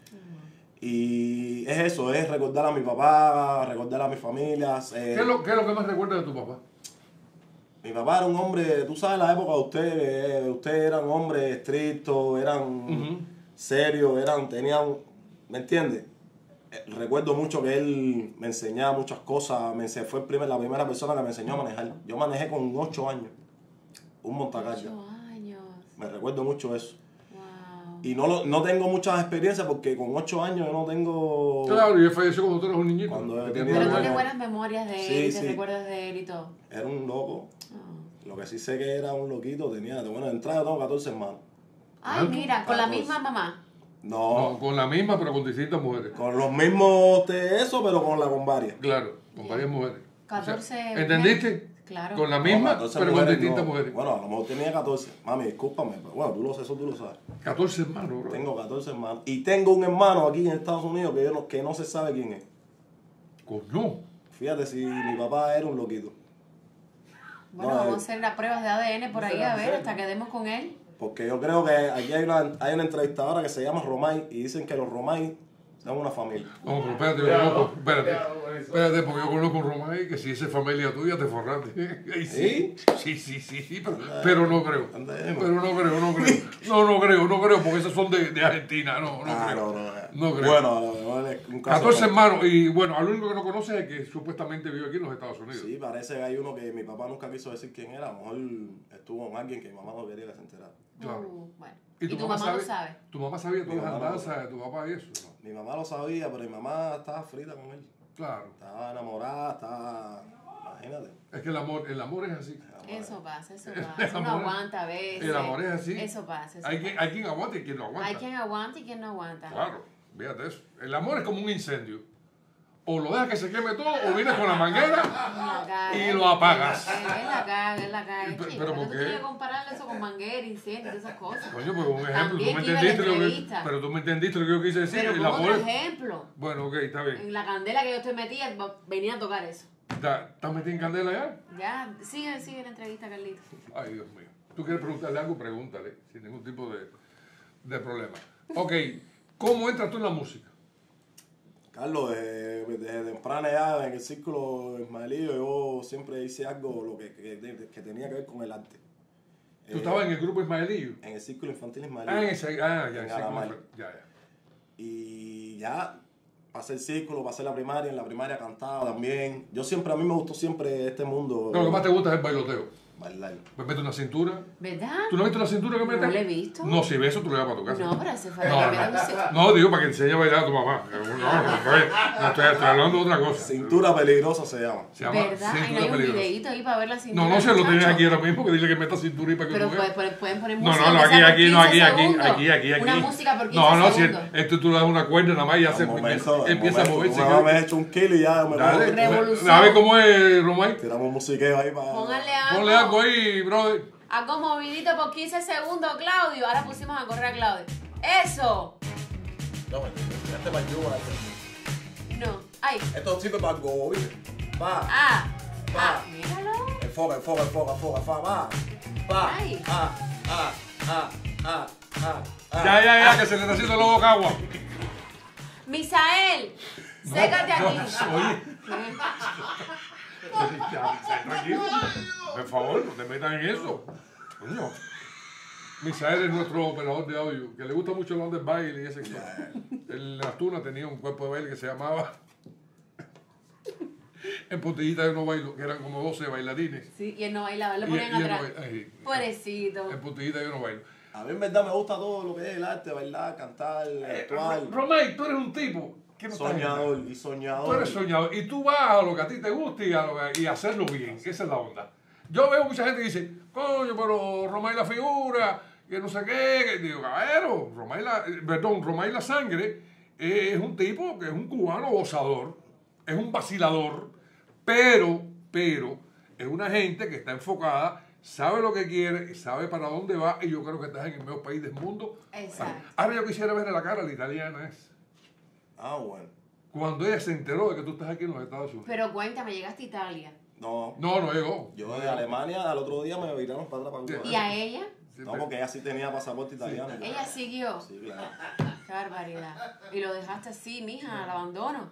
Y es eso, es recordar a mi papá, recordar a mi familia. eh, ¿Qué es, lo, ¿Qué es lo que más recuerdas de tu papá? Mi papá era un hombre, tú sabes la época de ustedes, ustedes eran hombres estrictos, eran Ujú. serios, eran, tenían, ¿me entiendes? Eh, Recuerdo mucho que él me enseñaba muchas cosas, me ense- fue el primer- la primera persona que me enseñó a manejar. Yo manejé con ocho años, un montacarga. Ocho años. Me recuerdo mucho eso. Wow. Y no, lo- no tengo muchas experiencias porque con ocho años yo no tengo... Claro, y él falleció cuando tú eras un niñito. Cuando Que yo tenía tenía Pero nueve tú tienes años. buenas memorias de él, Sí, y te sí. recuerdas de él y todo. Era un loco. Oh. Lo que sí sé que era un loquito, tenía, bueno, de entrada yo tengo catorce hermanos. Ay, ¿Cuánto? mira, con la Catorce. misma mamá. No, con la misma, pero con distintas mujeres. Con los mismos de eso, pero con la con varias. Claro, con varias mujeres. catorce. O sea, ¿entendiste? Claro. Con la No, misma, catorce pero con mujeres distintas no. mujeres. Bueno, a lo mejor tenía catorce. Mami, discúlpame, pero bueno, tú lo sabes, eso tú lo sabes. catorce hermanos, bro. Tengo catorce hermanos. Y tengo un hermano aquí en Estados Unidos que, yo no, que no se sabe quién es. Coño. Fíjate si mi papá era un loquito. Bueno, No, vamos a eh, hacer las pruebas de A D N por ahí a ver hasta que demos con él. Porque yo creo que aquí hay una, hay una entrevistadora que se llama Romay y dicen que los Romay son una familia. No, pero espérate, yo conozco, espérate, espérate, porque yo conozco un Romay que si esa es familia tuya te forraste. Ay, sí, sí, sí, sí, sí, pero, pero no creo. Anda, Pero no creo, no creo. No, no creo, no creo, porque esos son de, de Argentina, no, no Ah, creo. no, no, No creo. Bueno, a lo mejor es un caso. catorce hermanos, y bueno, al único que no conoce es que supuestamente vive aquí en los Estados Unidos. Sí, parece que hay uno que mi papá nunca quiso decir quién era. A lo mejor estuvo con alguien que mi mamá no quería que se enterara. Claro. Uh, bueno. ¿Y, tu, mamá, sabe- no sabe? ¿Tu mamá sabía todas Mi las mamá no. andanzas de tu papá y eso? No. Mi mamá lo sabía, pero mi mamá estaba frita con él. Claro. Estaba enamorada, estaba... Imagínate. Es que el amor, el amor es así. Eso pasa, eso El pasa. Uno amor- aguanta a veces. El amor es así. Eso pasa. Eso Hay pasa. quien, hay quien aguanta y quien no aguanta. Hay quien aguanta y quien no aguanta. Claro, fíjate eso. El amor es como un incendio. O lo dejas que se queme todo, o vienes con la manguera La caga, y lo apagas. Es la caga, es la caga. Pero- chico, pero ¿por tú qué? tienes que comparar eso con manguera, incendio y esas cosas. Coño, pues un ejemplo, tú También me que iba la entendiste lo que, entrevista. pero tú me entendiste lo que yo quise decir. Pero el con amor otro es- ejemplo. Bueno, ok, está bien. En la candela que yo estoy metida, va- venía a tocar eso. ¿Estás está metido en candela ya? Ya, sigue, sigue la entrevista, Carlito. Ay, Dios mío. ¿Tú quieres preguntarle algo? Pregúntale, sin ningún tipo de, de problema. Ok, ¿cómo entras tú en la música? Carlos, desde, desde temprana edad en el círculo ismaelío yo siempre hice algo lo que, que, que tenía que ver con el arte. ¿Tú eh, estabas en el grupo ismaelío? En el círculo infantil ismaelío. Ah, en ese, ah ya, en en Alamar. Ya, ya. Y ya pasé el círculo, pasé la primaria, en la primaria cantaba también. Yo siempre, a mí me gustó siempre este mundo. No, lo que más te gusta es el bailoteo. Bailar. Me meto una cintura. ¿Verdad? ¿Tú no has visto la cintura que metes? No la he visto. No, si ves eso, tú lo llevas para tu casa. No, pero se fue no, a no, la no, digo para que enseñe a bailar a tu mamá. No, no, no, estoy, no estoy, estoy hablando de otra cosa. Cintura peligrosa se llama. Se llama ¿Verdad? Ay, no hay un videíto ahí para ver la cintura. No, no, se lo tienes aquí ahora mismo, que dile que meta cintura y para que pero tú veas. Pero pueden poner no, música. No, no, aquí, aquí, no, aquí, aquí, aquí, aquí, aquí. Una música por quince No, no, si segundos. esto tú le das una cuerda nada más y ya se momento, empieza momento, a moverse. Yo me he hecho un kilo y ya me Dale, revolución. A ver cómo es, Romay. Tiramos un musiqueo ahí para... Póngale algo. Ponle algo ahí, brother. Algo movidito por quince segundos, Claudio. Ahora pusimos a correr a Claudio. ¡Eso! No, este para el No. ¡Ay! Esto sirve para algo, ¿viste? Va. ¡Ah! Va. ¡Ah! ¡Míralo! Enfoca, enfoca, enfoca, enfoca, enfoca, va. Va. ¡Ay! Ah, ah, ah, ah, ah, ah. Ya, ya, ya, que se le está haciendo el lobo cagua. Misael, sécate aquí. No, oye. Tranquilo. Por favor, no te metas en eso. Coño. Misael es nuestro operador de audio, que le gusta mucho el del baile y ese que en la tuna tenía un cuerpo de baile que se llamaba En Puntillita yo no bailo, que eran como doce bailarines. Sí, y él no bailaba, lo Y- ponían y él no atrás. baila- ay, Pobrecito. En Puntillita yo no bailo. A mí en verdad me gusta todo lo que es el arte, bailar, cantar, actuar. Romay, tú eres un tipo que no estás en nada. Soñador y soñador. Tú eres soñador y tú vas a lo que a ti te gusta y, a lo que- y a hacerlo bien, que esa es la onda. Yo veo mucha gente que dice, coño, pero Romay la figura, que no sé qué, que digo, caballero, Romay la, eh, perdón, Romay la sangre eh, es un tipo que es un cubano gozador, es un vacilador, pero, pero, es una gente que está enfocada, sabe lo que quiere, sabe para dónde va, y yo creo que estás en el mejor país del mundo. Exacto. Ahora yo quisiera verle la cara a la italiana es. Ah, bueno. Cuando ella se enteró de que tú estás aquí en los Estados Unidos. Pero cuéntame, llegaste a Italia. No. No, no llegó. Yo de Alemania al otro día me viraron para atrás para Cuba. ¿Y a ella? No, porque ella sí tenía pasaporte italiano. Ella siguió. Sí, claro. Qué barbaridad. Y lo dejaste así, mija, al abandono.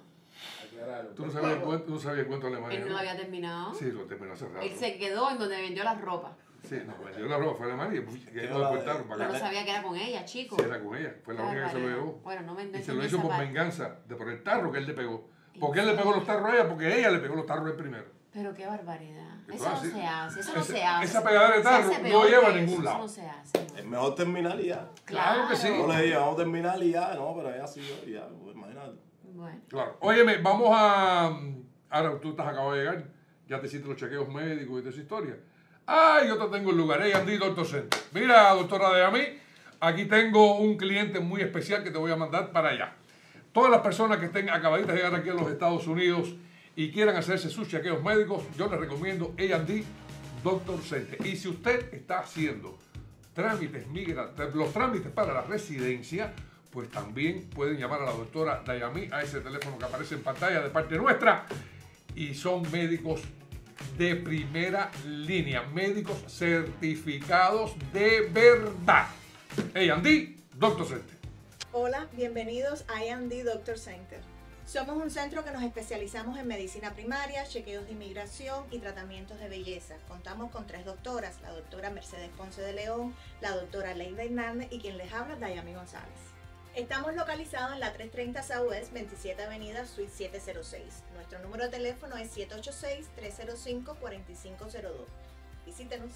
¿Tú no sabías el cuento, tú no sabías el cuento de Alemania? Él no lo había terminado. Sí, lo terminó hace rato. Él se quedó en donde vendió las ropas. Sí, no, vendió la ropa, fue a Alemania y que Qué no deportaron Yo para no acá. sabía que era con ella, chico. Sí, era con ella, fue la Qué única que se lo barbaridad. llevó. Bueno, no me Y se entendí lo hizo esa por parte. venganza de por el tarro que él le pegó. ¿Por qué él le pegó los tarros a ella? Porque ella le pegó los tarros a él primero. Pero qué barbaridad. Eso Eso no así. se hace, eso no Esa- se hace. esa pegadera de Se tarro hace no peor lleva a que ningún eso, lado. Eso no se hace. Es mejor terminar y ya. Claro que sí. Yo le dije, vamos a terminar y ya. No, pero ella sí, y ya. Pues, imagínate. Bueno. Claro. Óyeme, vamos a... Ahora tú estás acabado de llegar, ya te hiciste los chequeos médicos y toda esa historia. Ah, yo te tengo el lugar, hey, Andy, Doctor Center. Mira, doctora Deyamí, aquí tengo un cliente muy especial que te voy a mandar para allá. Todas las personas que estén acabaditas de llegar aquí a los Estados Unidos y quieran hacerse sus chequeos médicos, yo les recomiendo A and D Doctor Center. Y si usted está haciendo trámites migra, los trámites para la residencia, pues también pueden llamar a la doctora Deyamí a ese teléfono que aparece en pantalla de parte nuestra. Y son médicos de primera línea, médicos certificados de verdad. A and D Doctor Center. Hola, bienvenidos a A and D Doctor Center. Somos un centro que nos especializamos en medicina primaria, chequeos de inmigración y tratamientos de belleza. Contamos con tres doctoras, la doctora Mercedes Ponce de León, la doctora Leida Hernández y quien les habla, Deyamí González. Estamos localizados en la trescientos treinta Southwest, veintisiete Avenida, Suite setecientos seis. Nuestro número de teléfono es siete ocho seis, tres cero cinco, cuatro cinco cero dos. Visítenos.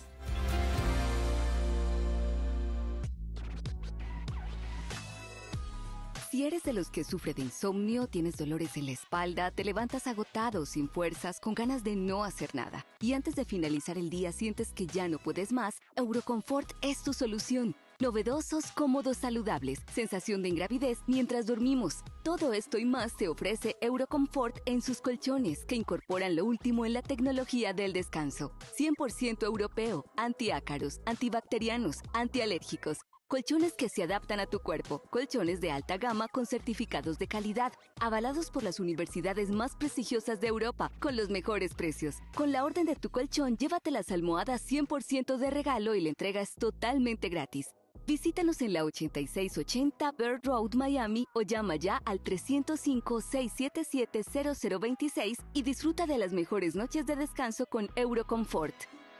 Si eres de los que sufre de insomnio, tienes dolores en la espalda, te levantas agotado, sin fuerzas, con ganas de no hacer nada, y antes de finalizar el día sientes que ya no puedes más, Eurocomfort es tu solución. Novedosos, cómodos, saludables, sensación de ingravidez mientras dormimos. Todo esto y más te ofrece Eurocomfort en sus colchones, que incorporan lo último en la tecnología del descanso. cien por ciento europeo, antiácaros, antibacterianos, antialérgicos, Colchones que se adaptan a tu cuerpo. Colchones de alta gama con certificados de calidad, avalados por las universidades más prestigiosas de Europa, con los mejores precios. Con la orden de tu colchón, llévate las almohadas cien por ciento de regalo y la entrega es totalmente gratis. Visítanos en la ochenta y seis ochenta Bird Road, Miami, o llama ya al tres cero cinco, seis siete siete, cero cero dos seis y disfruta de las mejores noches de descanso con Eurocomfort.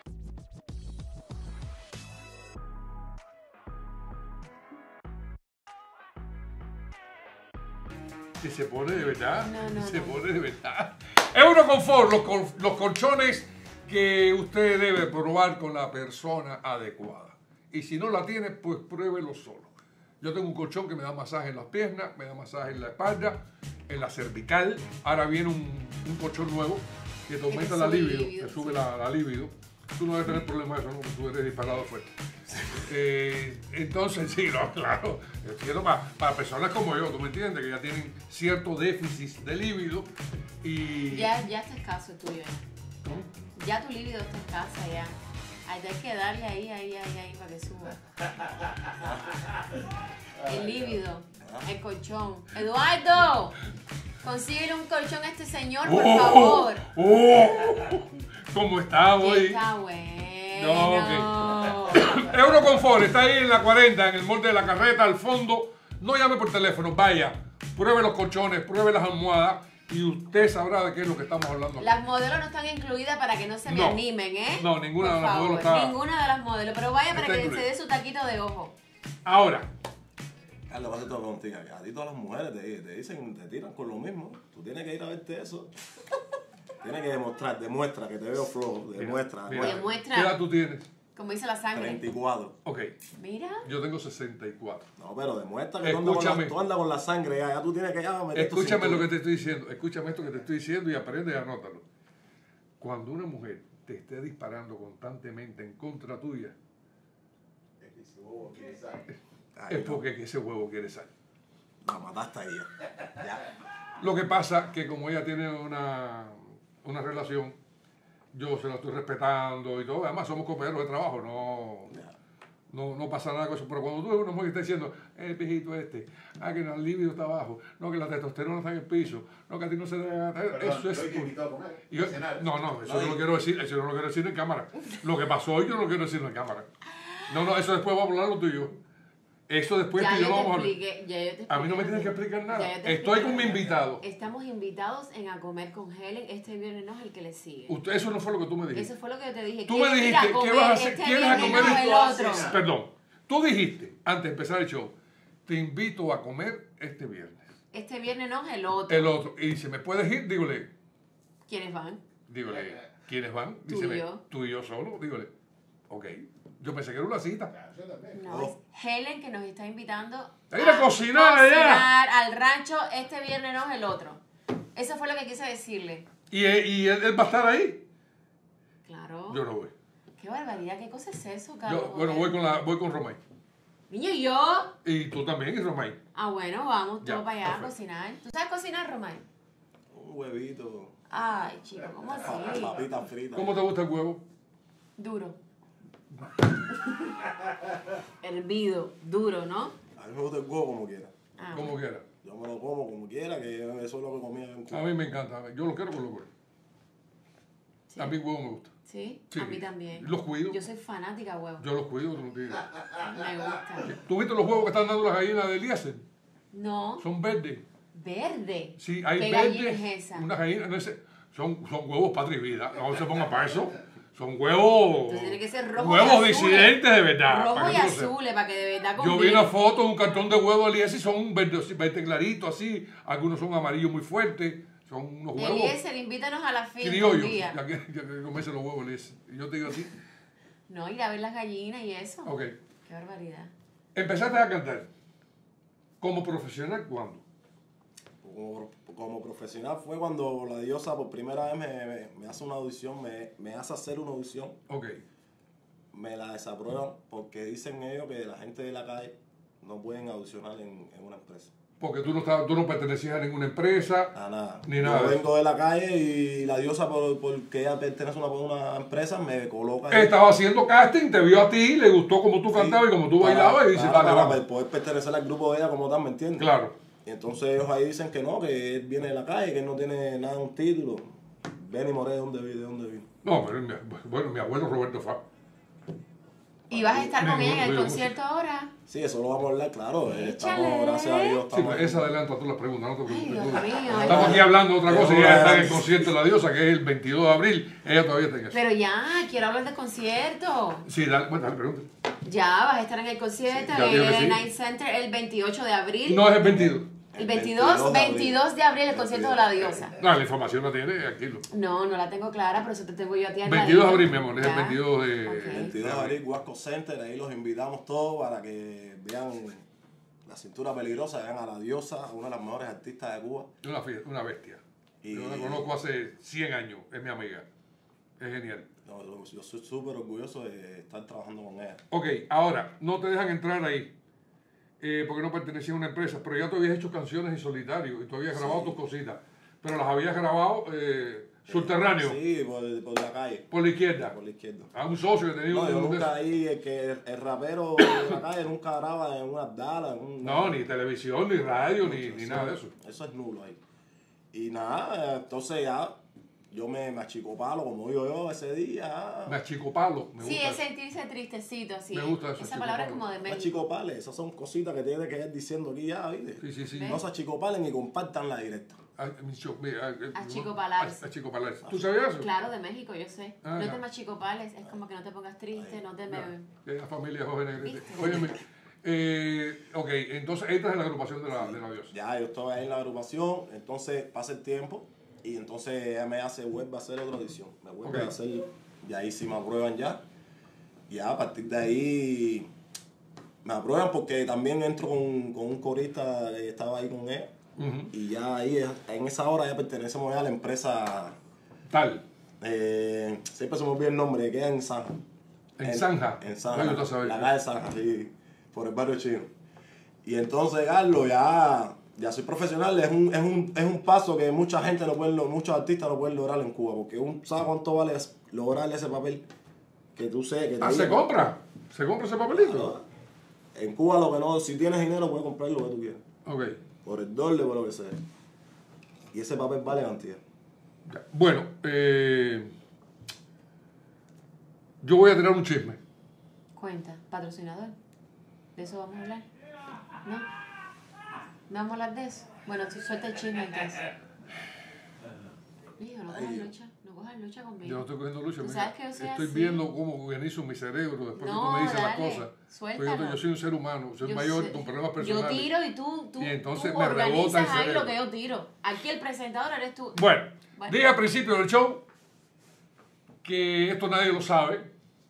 Que se pone de verdad, No, no, se no. pone de verdad. Eurocomfort, los, col- los colchones que usted debe probar con la persona adecuada. Y si no la tiene, pues pruébelo solo. Yo tengo un colchón que me da masaje en las piernas, me da masaje en la espalda, en la cervical. Ahora viene un, un colchón nuevo que te aumenta la sube el libido, libido, te sube sí. la, la libido. Tú no debes tener problema de eso, ¿no? Porque tú eres disparado fuerte. Eh, entonces, sí, no, claro. Entiendo para, para personas como yo, ¿tú me entiendes? Que ya tienen cierto déficit de libido y... Ya, ya está escaso el tuyo. ¿Cómo? Ya tu líbido está escasa ya. Hay que darle ahí, ahí, ahí, ahí para que suba. El líbido, el colchón. Eduardo, consíguele un colchón a este señor, por ¡Oh! favor. ¡Oh! ¿Cómo está Que hoy? está bueno. No, ok. Eurocomfort está ahí en la cuarenta, en el molde de la carreta, al fondo. No llame por teléfono, vaya. Pruebe los colchones, pruebe las almohadas y usted sabrá de qué es lo que estamos hablando. aquí. Las modelos no están incluidas para que no se me No. animen, ¿eh? No, ninguna Por de las favor, modelos está- Ninguna de las modelos, pero vaya para Está que se incluida. dé su taquito de ojo. Ahora, Carlos, va a ser todo contigo. A ti todas las mujeres te, te dicen, te tiran con lo mismo. Tú tienes que ir a verte eso. Tienes que demostrar, demuestra que te veo flojo. Demuestra. mira, demuestra. Demuestra. ¿qué edad tú tienes? Como dice la sangre. treinta y cuatro. Ok, Mira. yo tengo sesenta y cuatro. No, pero demuestra que tú andas, con Escúchame. la, tú andas con la sangre ya. Ya tú tienes que ya meter tu Escúchame lo cintura. que te estoy diciendo, escúchame esto que te estoy diciendo y aprende y anótalo. Cuando una mujer te esté disparando constantemente en contra tuya, Ay, es porque ese huevo quiere sal. La mataste ahí ya. Ya. Lo que pasa que como ella tiene una, una relación, yo se la estoy respetando y todo. Además somos compañeros de trabajo, no, no, no pasa nada con eso. Pero cuando tú ves una mujer que está diciendo, el viejito este, ah, que el libido está abajo, no, que la testosterona está en el piso, no, que a ti no se debe... Eso es... Y yo- no, no, eso no lo quiero decir, eso no lo quiero decir en cámara. Lo que pasó hoy yo no lo quiero decirlo en cámara. No, no, eso después vamos a hablarlo tú y yo. Eso después Ya tú y yo yo lo te vamos a hablar. expliqué, ya yo te A mí no me expliqué. tienes que explicar nada. Ya yo te Estoy con mi expliqué. invitado. Estamos invitados en a comer con Helen. Este viernes no es el que le sigue. Usted, eso no fue lo que tú me dijiste. Eso fue lo que yo te dije. Tú me ¿Quieres ir a dijiste, ¿qué comer vas a hacer? este ¿Quieres a viernes? comer No, el esto? otro. Perdón. Tú dijiste, antes de empezar el show, te invito a comer este viernes. Este viernes no es el otro. El otro. Y si me puedes ir, dígole, ¿Quiénes van? dígole, ¿quiénes van? Tú y Díceme, yo. tú y yo solo, dígole. Ok. Yo pensé que era una cita. No, es Helen que nos está invitando A ir a cocinar allá. cocinar al rancho. Este viernes no es el otro. Eso fue lo que quise decirle. ¿Y, él- y él, él va a estar ahí? Claro. Yo no voy. Qué barbaridad, ¿qué cosa es eso, Carlos? Yo, bueno, voy con, la, voy con Romay. Niño, ¿y yo? Y tú también, y Romay. Ah, bueno, vamos Ya, todos para allá a perfecto. cocinar. ¿Tú sabes cocinar, Romay? Un huevito. Ay, chico, ¿cómo así? Papitas fritas. ¿Cómo te gusta el huevo? Duro. Hervido, duro, ¿no? A mí me gusta el huevo como quiera. Ah, Como quiera. Yo me lo como como quiera, que eso es lo que comía en Cuba. A mí me encanta. Yo lo quiero con locura. sí. A mí el huevo me gusta. ¿Sí? Sí. A mí también. Los cuido. Yo soy fanática, huevo. Yo los cuido. tú no tienes. Me gusta. ¿Tú viste los huevos que están dando las gallinas de Eliezer? No. Son verdes. Verde. Sí, hay ¿Qué verdes. gallina es esa? Unas gallinas. No sé, son, son huevos patria y vida. No se pongan para eso. Son huevos. Entonces tiene que ser rojo Huevos y azules. disidentes de verdad. Rojo para y que tú lo sepas. azules, para que de verdad Yo vi combine. una foto de un cartón de huevos de Eliezer y son verdes, verde clarito así. Algunos son amarillos muy fuertes. Son unos huevos Eliezer, invítanos a la finca un criollos. día. Ya que, ya que comerse los huevos Eliezer. Y yo te digo así. No, ir a ver las gallinas y eso. Ok. Qué barbaridad. Empezaste a cantar. Como profesional, ¿cuándo? Como, como profesional fue cuando la diosa por primera vez me, me, me hace una audición, me, me hace hacer una audición. Ok. Me la desaprueban porque dicen ellos que la gente de la calle no pueden audicionar en, en una empresa. Porque tú no, estabas, tú no pertenecías a ninguna empresa, A nada. ni nada. Yo de vengo de la calle y la diosa, por, porque ella pertenece a una, una empresa, me coloca eso. ahí. Estaba haciendo casting, te vio a ti, le gustó como tú Sí, cantabas y como tú para- bailabas y dice, para, dale, para vamos. poder pertenecer al grupo de ella como tal, ¿me entiendes? Claro. Y entonces ellos ahí dicen que no, que él viene de la calle, que él no tiene nada, un título. Benny Moré, ¿de dónde vi? ¿De dónde vi? No, pero mi, bueno, mi abuelo Roberto Fa. ¿Y vas a estar con Ninguno ella en el de concierto ahora? Sí, eso lo vamos a hablar, claro. eh, Échale. Estamos, gracias a Dios, Sí, estamos pero esa adelanta tú las preguntas, no te Ay, preocupes. Dios tú. mío. Estamos aquí hablando de otra cosa y Pero ella está en el bueno. concierto de la diosa, que es el veintidós de abril. Ella todavía está en eso. Pero ya, quiero hablar del concierto. Sí, dale, bueno, dale, pregunta. Ya, vas a estar en el concierto Sí, ya en digo que el sí. Night Center el veintiocho de abril. No es el veintidós. El veintidós, veintidós de abril el concierto de la diosa. No, la información la tiene aquí. lo- No, no la tengo clara, pero eso te tengo yo a ti al veintidós de ladito. abril, mi amor, es el Ya. veintidós de... Ok. veintidós de abril, Huasco Center, ahí los invitamos todos para que vean la cintura peligrosa, vean a la diosa, una de las mejores artistas de Cuba. Una, fie- una bestia. Y- Yo la conozco hace cien años, es mi amiga. Es genial. No, yo yo soy súper orgulloso de estar trabajando con ella. Ok, ahora, no te dejan entrar ahí. eh, porque no pertenecía a una empresa, pero ya tú habías hecho canciones en solitario y tú habías grabado Sí. tus cositas. Pero las habías grabado eh, subterráneo, Sí, por, por la calle, por la izquierda. por la izquierda. A un socio que tenía No, un- yo un- nunca ahí, el que el, el rapero de la calle nunca graba en una Dala, en un... No, ni televisión, ni radio, ni, ni nada de eso. Eso es nulo ahí. Y nada, entonces ya yo me, me achicopalo como digo yo ese día. Me achicopalo, me Sí, gusta. es sentirse tristecito, así. Me gusta eso, Esa palabra es achicopalo. como de Me México. achicopales, esas son cositas que tiene que ir diciendo aquí ya, ¿viste? Sí, sí, sí. ¿Ves? No se achicopalen y compartan la directa. Ah, mi cho- mi- ah, eh, Achicopalarse. ah, achicopalarse. ¿Tú sabías eso? Claro, de México, yo sé. Ah, no ya. te machicopales, es como que no te pongas triste, no te me... Que la familia Jorge Negrete. ¿Viste? Óyeme, eh, ok, entonces entras en la agrupación de la, de la diosa. Ya, yo estaba ahí en la agrupación, entonces pasa el tiempo y entonces ella me hace, vuelve a hacer otra audición. Me vuelve Ok. a hacer, y ahí sí me aprueban ya. Y ya a partir de ahí me aprueban porque también entro con, con un corista que estaba ahí con él. Ujú. Y ya ahí, en esa hora ya pertenecemos ya a la empresa, Tal. eh, siempre se me olvida el nombre, que queda en Zanja. En Zanja. En Zanja, Ay, yo te sabía. la calle Zanja, sí, por el barrio chino. Y entonces, Carlos, ya, ya soy profesional, es un, es, un, es un paso que mucha gente no puede, lo- muchos artistas no pueden lograr en Cuba, porque un, ¿sabes cuánto vale es- lograr ese papel? Que tú sé, que te Ah, se digan. compra. Se compra ese papelito. En Cuba lo que no, si tienes dinero puedes comprar lo que tú quieras. Ok. Por el doble, por lo que sea. Y ese papel vale cantidad. Ya. Bueno, eh, yo voy a tirar un chisme. Cuenta, patrocinador. ¿De eso vamos a hablar? ¿No? ¿No vamos a hablar de eso? Bueno, tú suelta el chisme entonces. Hijo, no cojas Ay, lucha, no cojas lucha conmigo. Yo no estoy cogiendo lucha. Tú mira. sabes que yo soy Estoy así. viendo cómo organizo mi cerebro después No, que tú me dices las dale, cosas. suéltalo. Pues yo, yo soy un ser humano, soy Yo mayor sé- con problemas Yo personales. tiro y tú, tú, Y entonces tú me rebota el organizas ahí cerebro. lo que yo tiro. Aquí el presentador eres tú. Bueno, Bueno. dije al principio del show que esto nadie lo sabe.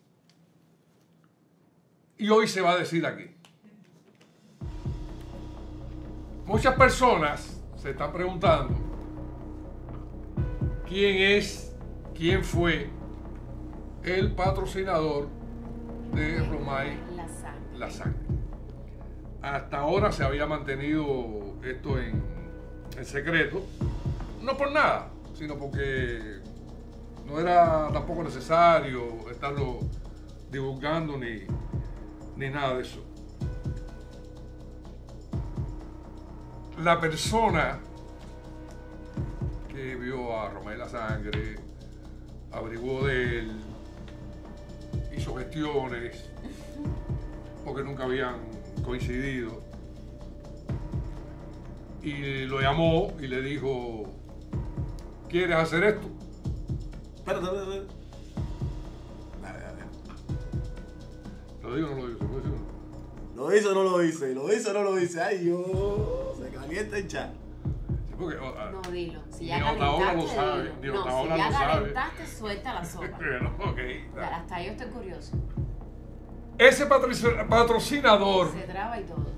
Y hoy se va a decir aquí. Muchas personas se están preguntando quién es, quién fue el patrocinador de Romay La sangre. La Sangre. Hasta ahora se había mantenido esto en, en secreto, no por nada, sino porque no era tampoco necesario estarlo divulgando ni, ni nada de eso. La persona que vio a Romay La Sangre, averiguó de él, hizo gestiones, porque nunca habían coincidido, y lo llamó y le dijo, ¿quieres hacer esto? Espérate, espérate, espérate. Dale, dale. ¿Lo digo o no lo digo? ¿Se puede decir o no? ¿Lo dice o no lo dice? ¿Lo dice o no lo dice? Ay, yo. Se calienta el chat. Sí, porque, oh, ah, No, dilo. Si Ni ya Otaola lo calentaste, sabe, dilo. ni No, Otaola si ya lo sabe. calentaste, suelta la sopa. bueno, ok, Ya, dale. hasta ahí yo estoy curioso. Ese patroci- patrocinador Se traba y todo.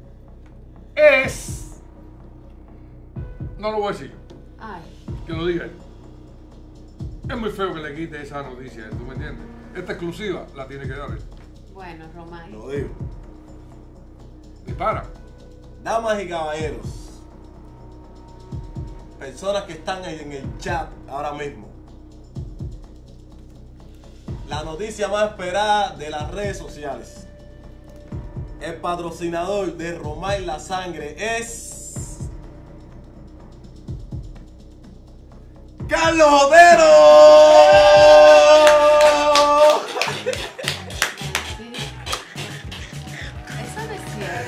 es... No lo voy a decir, Ay, que lo diga él. Es muy feo que le quite esa noticia, ¿tú me entiendes? Esta exclusiva la tiene que dar él. bueno, Romay. Lo digo. Dispara. damas y caballeros, personas que están en el chat ahora mismo, la noticia más esperada de las redes sociales, el patrocinador de Romay La Sangre es ¡Carlos Otero! Eso no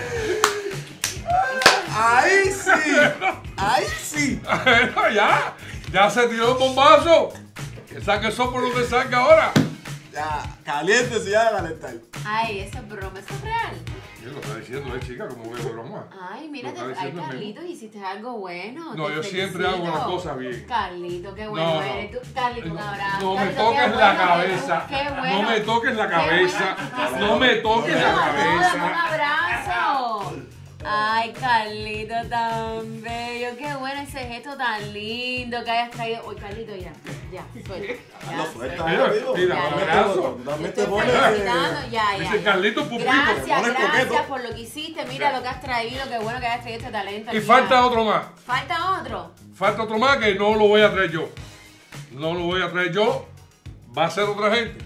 es cierto. ¡Ahí sí! ¡Ahí sí! ya, ya se tiró el bombazo. Que saque el sol por donde salga ahora. Ya, caliente si ya de calentar. Ay, esa es broma, eso es real. Yo lo está diciendo, eh, chica, como voy a broma. Ay, mira, Lo te, está ay, diciendo el Carlitos, hiciste algo bueno. No, te yo siempre hago felicito. las cosas bien. Carlito, qué bueno No, no. eres. Tú, Carlito, un abrazo. No me Carlito, toques qué la bueno que cabeza. tú- Qué bueno. No me toques la Qué cabeza. bueno, No me toques la No, no, dame un cabeza. abrazo. Ay, Carlito, tan bello. Qué bueno ese gesto tan lindo que hayas traído. Uy, Carlito, ya, ya, suelta. Ya, Lo suelta, Mira, amigo. mira, Ya, un abrazo. tú también te Estoy pones- felicitando, ya, ya. Dice ya. Carlito Pupito. Gracias, te pones gracias coqueto. por lo que hiciste. Mira lo que has traído, qué bueno que hayas traído este talento. Y aquí. falta otro más. Falta otro. Falta otro más que no lo voy a traer yo. No lo voy a traer yo. Va a ser otra gente.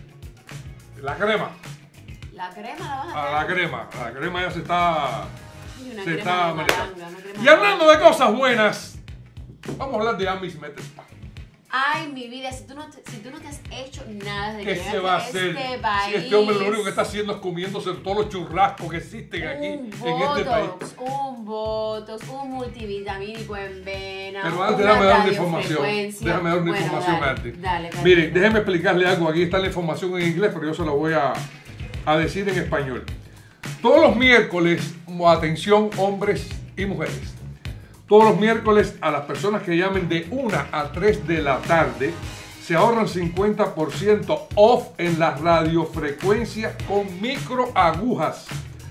La crema. La crema la vas a A traer. la crema. La crema ya se está. Ay, una Se crema está de manejando. malanga, una crema Y de hablando de cosas buenas, vamos a hablar de Amis Med Spa. Ay, mi vida, si tú no te, si tú no te has hecho nada de ¿Qué que se va a llegaste hacer? este país, Si este hombre lo único que está haciendo es comiéndose todos los churrascos que existen aquí un en este país. botox, un botox, un multivitamínico en vena, Pero antes una déjame dar una información. radiofrecuencia. Déjame dar una Bueno, información dale, antes. Dale, dale. Miren, déjenme explicarle algo. Aquí está la información en inglés, pero yo se la voy a, a decir en español. Todos los miércoles, atención hombres y mujeres, todos los miércoles a las personas que llamen de una a tres de la tarde, se ahorran cincuenta por ciento off en la radiofrecuencia con microagujas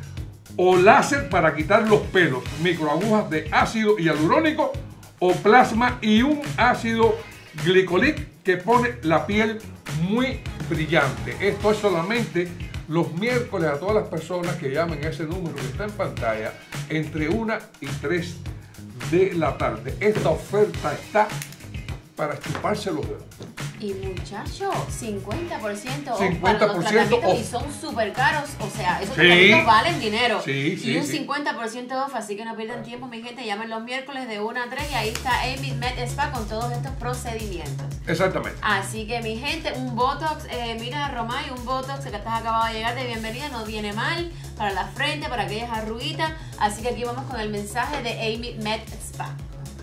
o láser para quitar los pelos, microagujas de ácido hialurónico o plasma y un ácido glicolic que pone la piel muy brillante. Esto es solamente los miércoles a todas las personas que llamen a ese número que está en pantalla entre una y tres de la tarde. Esta oferta está para chuparse los dedos. Y muchacho, cincuenta por ciento off cincuenta para por los ciento tratamientos off. y son súper caros. O sea, esos Sí. tratamientos valen dinero. Sí, sí, y un sí. cincuenta por ciento off, así que no pierdan tiempo, mi gente. Llamen los miércoles de una a tres y ahí está Amy Med Spa con todos estos procedimientos. Exactamente. Así que mi gente, un Botox, eh, mira Romay, un Botox que estás acabado de llegar de bienvenida, no viene mal para la frente, para aquellas arruguitas. Así que aquí vamos con el mensaje de Amy Med Spa.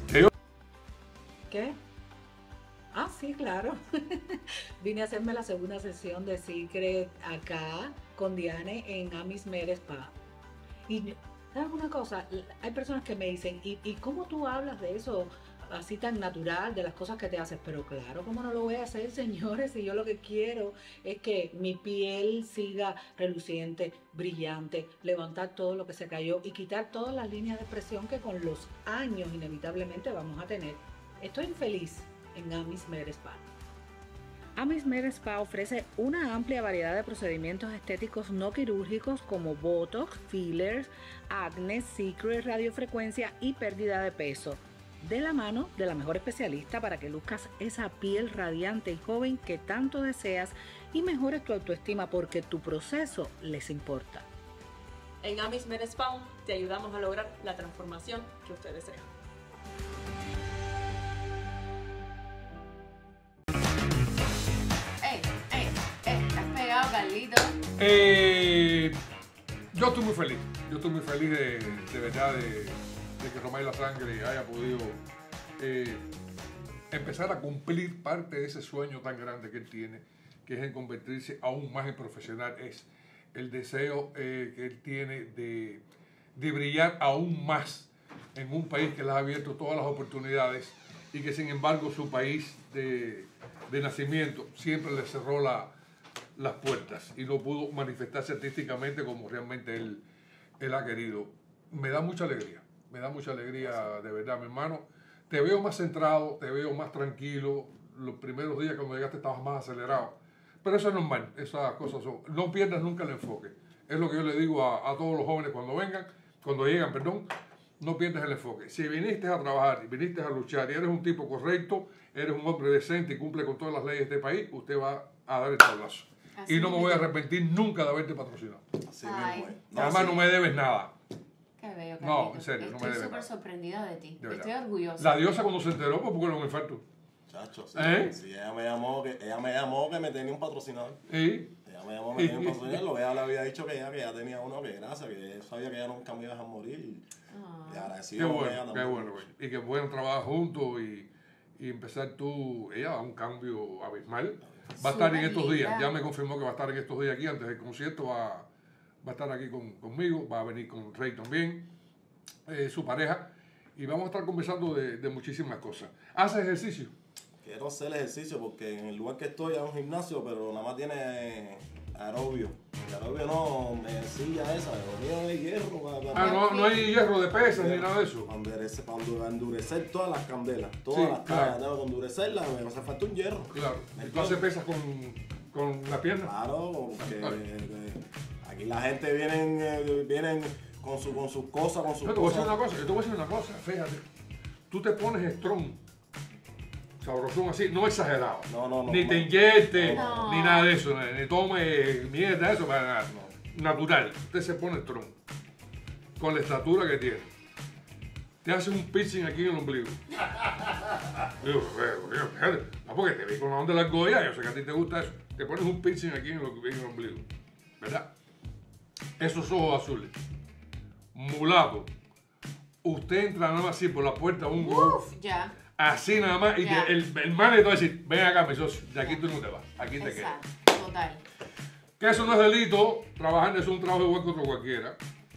¿Qué? Ah, sí, claro. Vine a hacerme la segunda sesión de Secret acá con Diane en Amis Med Spa. Y, ¿sabes una cosa? Hay personas que me dicen, ¿y, ¿y cómo tú hablas de eso así tan natural, de las cosas que te haces? Pero claro, ¿cómo no lo voy a hacer, señores? Y yo lo que quiero es que mi piel siga reluciente, brillante, levantar todo lo que se cayó y quitar todas las líneas de expresión que con los años inevitablemente vamos a tener. Estoy feliz en Amis Med Spa. Amis Med Spa ofrece una amplia variedad de procedimientos estéticos no quirúrgicos como Botox, fillers, acné, Secret, radiofrecuencia y pérdida de peso. De la mano de la mejor especialista para que luzcas esa piel radiante y joven que tanto deseas y mejores tu autoestima porque tu proceso les importa. En Amis Med Spa te ayudamos a lograr la transformación que usted desea. Ey, ey, ey, ¿estás pegado, Carlito? Eh, yo estoy muy feliz. Yo estoy muy feliz de, de verdad de, de que Romay La Sangre haya podido eh, empezar a cumplir parte de ese sueño tan grande que él tiene, que es en convertirse aún más en profesional. Es el deseo eh, que él tiene de, de brillar aún más en un país que le ha abierto todas las oportunidades y que sin embargo su país de, de nacimiento siempre le cerró la, las puertas y no pudo manifestarse artísticamente como realmente él, él ha querido. Me da mucha alegría, me da mucha alegría de verdad, mi hermano. Te veo más centrado, te veo más tranquilo. Los primeros días cuando llegaste estabas más acelerado. Pero eso es normal, esas cosas son. No pierdas nunca el enfoque. Es lo que yo le digo a, a todos los jóvenes cuando vengan, cuando llegan, perdón. no pierdas el enfoque. Si viniste a trabajar, viniste a luchar y eres un tipo correcto, eres un hombre decente y cumple con todas las leyes de este país, usted va a dar el tablazo. Así Y no me voy a mismo. arrepentir nunca de haberte patrocinado. Así Ay. mismo es. Y además no me debes nada. Qué bello, No, Carlitos. en serio, no me Estoy debe súper nada. sorprendida de ti. De verdad. Estoy orgullosa. La diosa cuando se enteró, pues porque era un infarto. Chacho, sí. ¿Eh? Sí, ella me llamó que, ella me llamó que me tenía un patrocinador. ¿Y? Ella me llamó, me tenía un patrocinador. Lo que ella le había dicho que ella, que ella tenía uno que gracias, que ella sabía que ella nunca me iba a dejar morir. Y agradecido Qué con ella bueno, qué también. bueno, güey. Y que pueden trabajar juntos y, y empezar tú, ella a un cambio abismal. Va a estar en estos Súper días, linda. ya me confirmó que va a estar en estos días aquí, antes del concierto va, va a estar aquí con, conmigo, va a venir con Rey también, eh, su pareja, y vamos a estar conversando de, de muchísimas cosas. ¿Haces ejercicio? Quiero hacer ejercicio porque en el lugar que estoy hay un gimnasio, pero nada más tiene aerobio. El aerobio no, me silla esa, lo mío es hierro. Para, para- Ah, no, no hay hierro de pesas ni nada de eso. Para endurecer, para endu- endurecer todas las candelas, todas Sí, las claro. caras, tengo que endurecerlas, me hace falta un hierro. Claro. ¿Y tú haces pesas con, con la pierna? Claro, porque Claro. eh, aquí la gente vienen, eh, vienen con, su, con sus cosas, con sus Yo te voy a decir cosas. una cosa, yo te voy a decir una cosa, fíjate. Tú te pones strong, sabrosón así, no exagerado. No, no, no. Ni no. te inyectes, No. ni nada de eso, ni, ni tome mierda, eso para nada. Natural. Usted se pone strong. Con la estatura que tiene. Te hace un piercing aquí en el ombligo. Digo, "Pero, coño, fíjate, no, porque te vi con la onda de la argolla, yo sé que a ti te gusta eso. Te pones un piercing aquí en el, en el ombligo. ¿Verdad? Esos ojos azules. Mulato. Usted entra nada más así por la puerta de un grupo. Uf, ya. Así nada más. Y Ya. te- el, el manager te va a decir, ven acá, mi socio. De aquí tú no te vas. Aquí te quedas. Exacto, total. Que eso no es delito. Trabajando es un trabajo igual que otro cualquiera.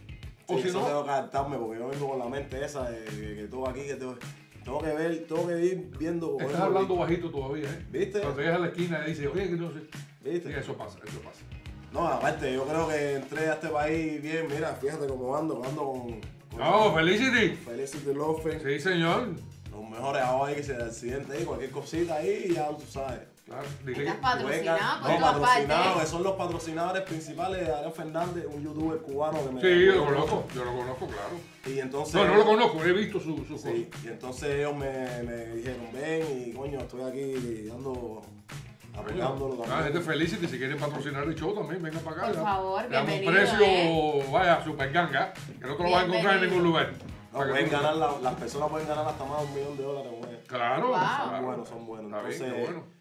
O Sí, si eso no, tengo que adaptarme porque yo vengo con la mente esa de que, que todo aquí, que tengo, tengo que ver, tengo que ir viendo. estás hablando bajito todavía, ¿eh? ¿Viste? Cuando llegas a la esquina y dices, oye, que no sé. ¿Viste? Y eso pasa, eso pasa. No, aparte, yo creo que entré a este país bien, mira, fíjate cómo ando, ando con... con No, Felicity. Felicity Lofen. Sí, señor. Los mejores ahora hay que se da accidente ahí, cualquier cosita ahí, ya tú sabes. Claro, dile Estás que- patrocinado por No, tu patrocinados, que aparte. son los patrocinadores principales de Ariel Fernández, un youtuber cubano que me... Sí, yo lo conozco, yo lo conozco, claro. Y entonces... No, no lo conozco, he visto su, su Sí, cosa. y entonces ellos me, me dijeron, ven y coño, estoy aquí dando, apoyándolo Ah, también. gente Felicity, si quieren patrocinar el show también, vengan para acá. Por ya. favor, Le damos un bienvenido, precio, ¿eh? vaya, super ganga, que no te lo vas a encontrar en Bienvenido. ningún lugar. No, Para que pueden tú- ganar, la- las personas pueden ganar hasta más de un millón de dólares. Güey. Claro, Wow. Son claro. buenos, son buenos. Está bien, Entonces, qué bueno.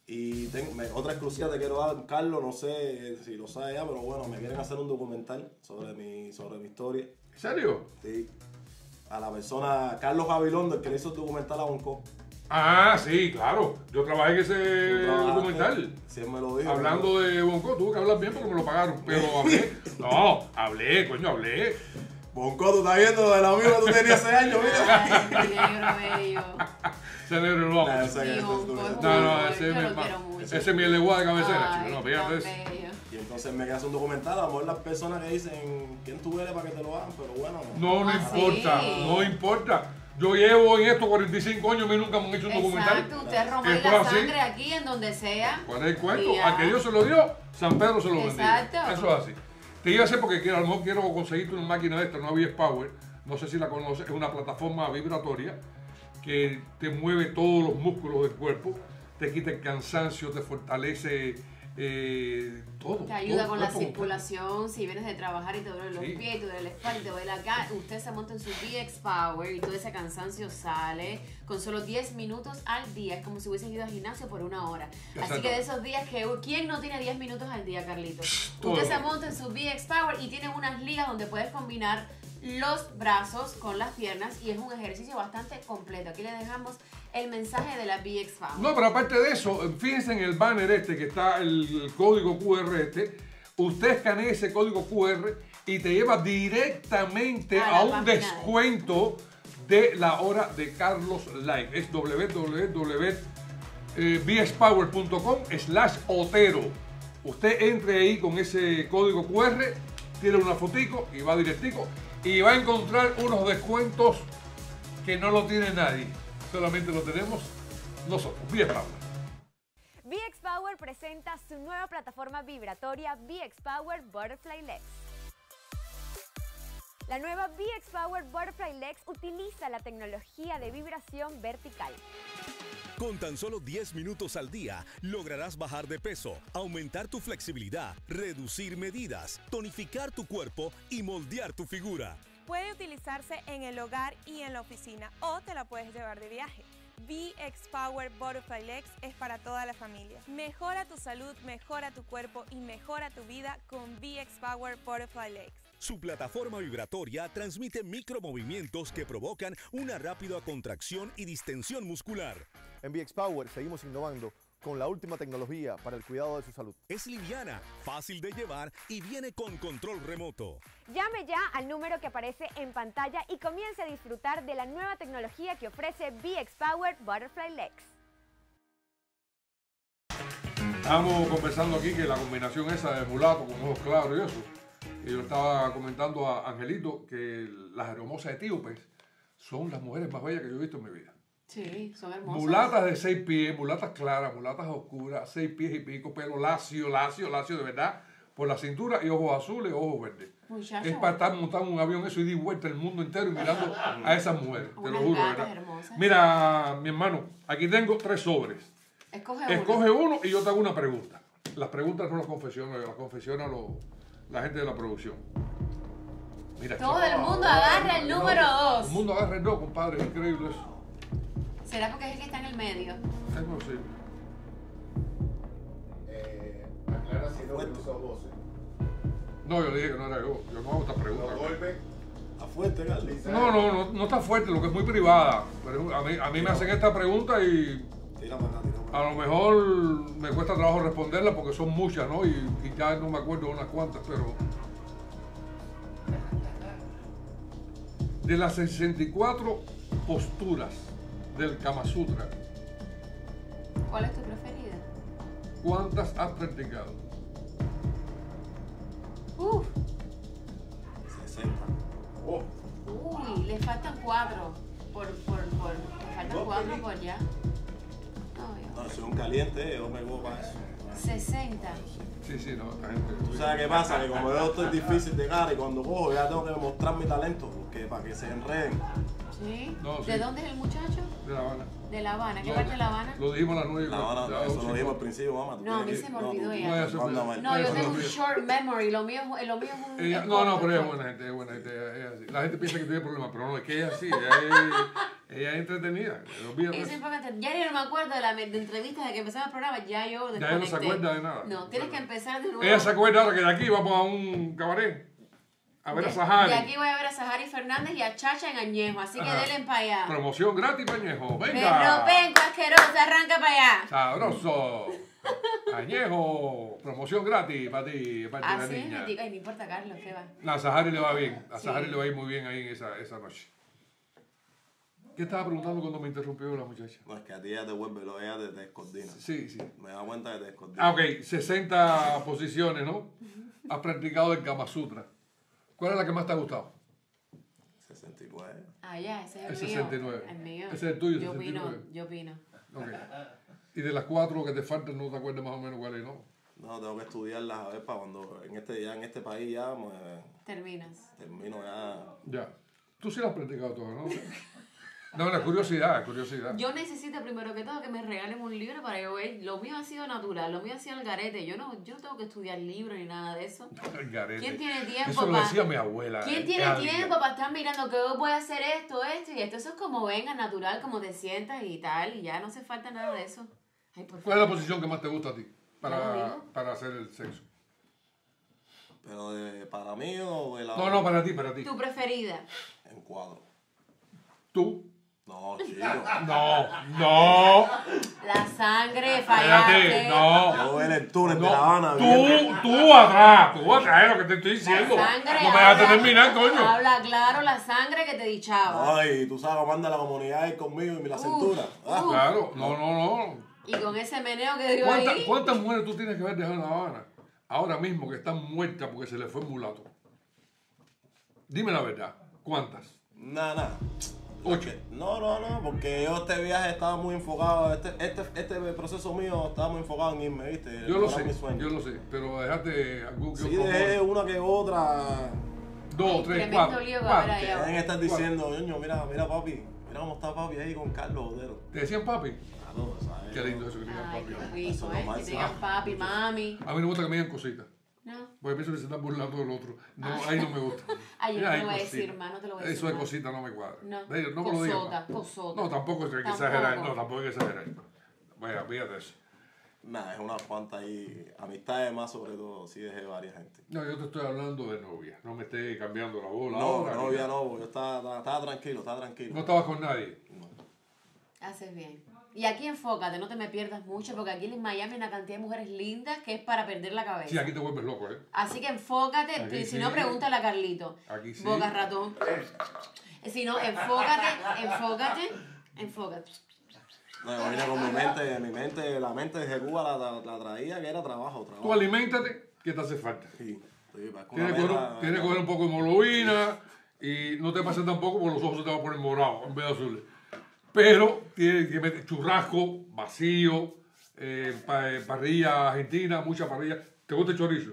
y tengo- me- otra exclusiva te quiero dar, Carlos, no sé si lo sabe ya, pero bueno, me quieren hacer un documental sobre mi, sobre mi historia. ¿En serio? Sí. A la persona, Carlos Gabilondo, el que le hizo el documental a Bonco. Ah, sí, claro. Yo trabajé en ese Tú trabajaste, documental. Sí, él me lo dijo. Hablando de Bonco, tuve que hablar bien porque me lo pagaron. Pero hablé. No, hablé, coño, hablé. Bonco, tú estás viendo del amigo que tú tenías hace años, mira. Ay, negro bello. Ese negro no. Nah, yo sé que Sí, eso es Bonco, tu- es No, no, Bonco, ese yo es mi lo hermano. quiero mucho. Ese es mi lenguaje de cabecera, Ay, chico. No, tan fíjate eso. bello. Y entonces me queda hacer un documental, a lo mejor las personas que dicen quién tú eres para que te lo hagan, pero bueno. No, no Ah, importa, sí. no importa. Yo llevo en esto cuarenta y cinco años, a mí nunca me han hecho un documental. Exacto, usted rompe Esto la es así. sangre aquí, en donde sea. ¿Cuál es el cuento? Ya. A que Dios se lo dio, San Pedro se lo bendiga. Exacto. Eso es así. Te iba a hacer porque quiero, a lo mejor quiero conseguirte una máquina de esta, una V S Power. No sé si la conoces, es una plataforma vibratoria que te mueve todos los músculos del cuerpo, te quita el cansancio, te fortalece eh, todo. Te ayuda todo, con la todo, circulación, si vienes de trabajar y te duelen los Sí. pies, te duele la espalda, te duele acá, usted se monta en su V X Power y todo ese cansancio sale con solo diez minutos al día. Es como si hubieses ido al gimnasio por una hora. Así Exacto. que de esos días que, ¿quién no tiene diez minutos al día, Carlitos? Todo. Usted se monta en su V X Power y tiene unas ligas donde puedes combinar los brazos con las piernas y es un ejercicio bastante completo. Aquí le dejamos el mensaje de la V X Power. No, pero aparte de eso, fíjense en el banner este que está el, el código Q R este. Usted escanea ese código Q R y te lleva directamente A a, la un página de- descuento de la hora de Carlos Live. Es w w w punto v x power punto com slash Otero. Usted entre ahí con ese código Q R, tiene una fotico y va directico y va a encontrar unos descuentos que no lo tiene nadie. Solamente lo tenemos nosotros. V X Power. V X Power presenta su nueva plataforma vibratoria V X Power Butterfly Legs. La nueva V X Power Butterfly Legs utiliza la tecnología de vibración vertical. Con tan solo diez minutos al día, lograrás bajar de peso, aumentar tu flexibilidad, reducir medidas, tonificar tu cuerpo y moldear tu figura. Puede utilizarse en el hogar y en la oficina o te la puedes llevar de viaje. V X Power Butterfly Legs es para toda la familia. Mejora tu salud, mejora tu cuerpo y mejora tu vida con V X Power Butterfly Legs. Su plataforma vibratoria transmite micromovimientos que provocan una rápida contracción y distensión muscular. En V X Power seguimos innovando con la última tecnología para el cuidado de su salud. Es liviana, fácil de llevar y viene con control remoto. Llame ya al número que aparece en pantalla y comience a disfrutar de la nueva tecnología que ofrece V X Power Butterfly Legs. Estamos conversando aquí que la combinación esa de mulato con ojos claros y eso. Y yo estaba comentando a Angelito que las hermosas etíopes son las mujeres más bellas que yo he visto en mi vida. Sí, son hermosas. Mulatas de seis pies, mulatas claras, mulatas oscuras, seis pies y pico, pelo lacio, lacio, lacio de verdad, por la cintura y ojos azules, ojos verdes. Muchacho. Es para estar montando un avión eso y di vuelta el mundo entero y mirando a esas mujeres, te lo Unas juro, gatas ¿verdad? hermosas. Mira, mi hermano, aquí tengo tres sobres. Escoge uno. Escoge uno y yo te hago una pregunta. Las preguntas no las confesiono, yo las confesiona lo- la gente de la producción. Mira, Todo chaval, el mundo agarra el no, número Todo dos. el mundo agarra el dos, compadre, es increíble eso. ¿Será porque es el que está en el medio? Es posible. Eh, aclara si no usó voces. No, yo dije que no era yo. Yo no hago esta pregunta. Los golpes. Está fuerte, Carly. No, no, no, no está fuerte, lo que es muy privada. Pero a mí, a mí me hacen esta pregunta y Tira para acá, tira para a lo mejor me cuesta trabajo responderla porque son muchas, ¿no? Y, y ya no me acuerdo de unas cuantas, pero... De las sesenta y cuatro posturas del Kama Sutra, ¿Cuál es tu preferida? ¿cuántas has practicado? Uf, sesenta. Oh, uy, le faltan cuatro. Por, por, por, le faltan No, cuatro Felipe. por ya. No, yo. No, soy un caliente, yo me voy para eso. sesenta. Sí, sí, no, esta gente... ¿Tú sabes qué pasa? Que como yo estoy difícil de cara y cuando cojo ya tengo que mostrar mi talento, porque para que se enreden. ¿Sí? No, sí. ¿De dónde es el muchacho? De La Habana. De La Habana. ¿Qué No, parte de La Habana? Lo dijimos a las nueve. La Habana, ya, eso sí, lo dijimos al principio, mamá. tú No, a mí tienes se que- me no, olvidó tú- ya. No, eso fue- mándame. No, yo Eso tengo no un olvida. short memory. Lo mío, es- lo mío es un. Ella- es no, no, corto, pero ella es corto. buena gente, es buena gente. ella- ella sí. La gente piensa que tiene problemas, pero no, es que ella sí, ella es, ella es entretenida. Olvídate Yo eso. simplemente, ya yo no me acuerdo de la de entrevista de que empezaba el programa, ya yo Ya ella no se desconecté. acuerda de nada. No, tienes que empezar de nuevo. Ella se acuerda ahora que de aquí vamos a un cabaret a ver a De- Sahari. De aquí voy a ver a Sahari Fernández y a Chacha en Añejo, así que Ajá. denle para allá. Promoción gratis, Pañejo. Perro Venga. penco asqueroso, arranca para allá. Sabroso. Añejo. Promoción gratis para ti, para ti, la Así es, niña. me digo, ay, no importa, Carlos, ¿qué va? A Sahari le va bien. A Sí. Sahari le va a ir muy bien ahí en esa, esa noche. ¿Qué estaba preguntando cuando me interrumpió la muchacha? No, es que a ti ella te vuelve, lo- ella te, te descoordina. Sí, sí. Me da cuenta que te descoordina. Ah, ok, sesenta posiciones, ¿no? Has practicado el Kama Sutra. ¿Cuál es la que más te ha gustado? sesenta y nueve. Ah, ya, ese es el, El mío. sesenta y nueve. El mío. Ese es el tuyo, Yo sesenta y opino, nueve. yo opino. Ok. Y de las cuatro que te faltan, no te acuerdas más o menos cuál es, ¿no? No, tengo que estudiarlas a ver para cuando en este, ya en este país ya me, Terminas. termino ya. Ya. Tú sí las has practicado todas, ¿no? No, la curiosidad, curiosidad. Yo necesito primero que todo que me regalen un libro para yo ver. Lo mío ha sido natural, lo mío ha sido el garete. Yo no, yo no tengo que estudiar libros ni nada de eso. El garete. ¿Quién tiene tiempo Eso lo pa- decía mi abuela. ¿Quién eh, tiene cada día. tiempo para estar mirando que hoy voy a hacer esto, esto y esto? Eso es como venga, natural, como te sientas y tal, y ya no hace falta nada de eso. Ay, por ¿Cuál es la favor. posición que más te gusta a ti Ya lo para, digo. para hacer el sexo? Pero de, para mí o de la. No, no, para ti, para ti. Tu preferida. En cuadro. ¿Tú? No, chico. No, no. La sangre, Espérate, fallaste. no. Yo en el túnel No, de La Habana. Tú, bien. tú atrás, tú atrás, es lo que te estoy diciendo. La sangre. No me dejas habla- terminar, coño. Habla claro la sangre que te dichaba. Ay, tú sabes cómo anda la comunidad ahí conmigo y la cintura. Ah, Claro, no, no, no. Y con ese meneo que dio ¿Cuántas, ahí. ¿Cuántas mujeres tú tienes que haber dejado en La Habana ahora mismo que están muertas porque se les fue el mulato? Dime la verdad, ¿cuántas? Nada, nada. Ocho. No, no, no, porque yo este viaje estaba muy enfocado, este, este, este proceso mío estaba muy enfocado en irme, ¿viste? Yo lo Lograr sé, mi sueño. yo lo sé, pero dejaste algún que Sí, otro dejé amor. una que otra. dos, tres, tremendo cuatro. lío que cuatro. habrá ahí ahora. Deben estar diciendo, coño, mira, mira papi, mira cómo está papi ahí con Carlos Odero. ¿Te decían papi? Claro, ¿sabes? Qué lindo eso que digan Ay, papi. qué rico, Eso es ¿eh? lo más Que te digan sano. papi, mami. A mí no me gusta que me digan cositas. No. Porque pienso que se están burlando del otro. No, ahí no me gusta. Ay, yo Mira, no hay te lo voy a cositas. decir, hermano, no te lo voy a decir. Eso de más. cositas no me cuadra. No. De ellos, no me lo digan. Cosota, cosota. No, tampoco hay que Tampoco. exagerar. No, tampoco hay que exagerar. Vaya, fíjate eso. Nada, es unas cuantas ahí, amistades más sobre todo, sí dejé varias gente. No, yo te estoy hablando de novia. No me estés cambiando la bola. No, ahora. novia no, yo estaba, estaba, estaba tranquilo, estaba tranquilo. No estabas con nadie. Haces bien. Y aquí enfócate, no te me pierdas mucho, porque aquí en Miami hay una cantidad de mujeres lindas que es para perder la cabeza. Sí, aquí te vuelves loco, ¿eh? Así que enfócate, Aquí si sí. no, pregúntale a Carlito. Aquí sí. Boca ratón. Si no, enfócate, enfócate, enfócate. No, yo vine con mi mente, mi mente, la mente de Cuba la, la, la traía que era trabajo, trabajo. Tú aliméntate, ¿qué te hace falta? Sí, sí, para que una Tienes que coger, meta- tienes que coger un poco de hemoglobina y no te pases tampoco porque los ojos se te van a poner morados en vez de azules. Pero tienes que meter churrasco, vacío, eh, pa- eh, parrilla argentina, mucha parrilla. ¿Te gusta el chorizo?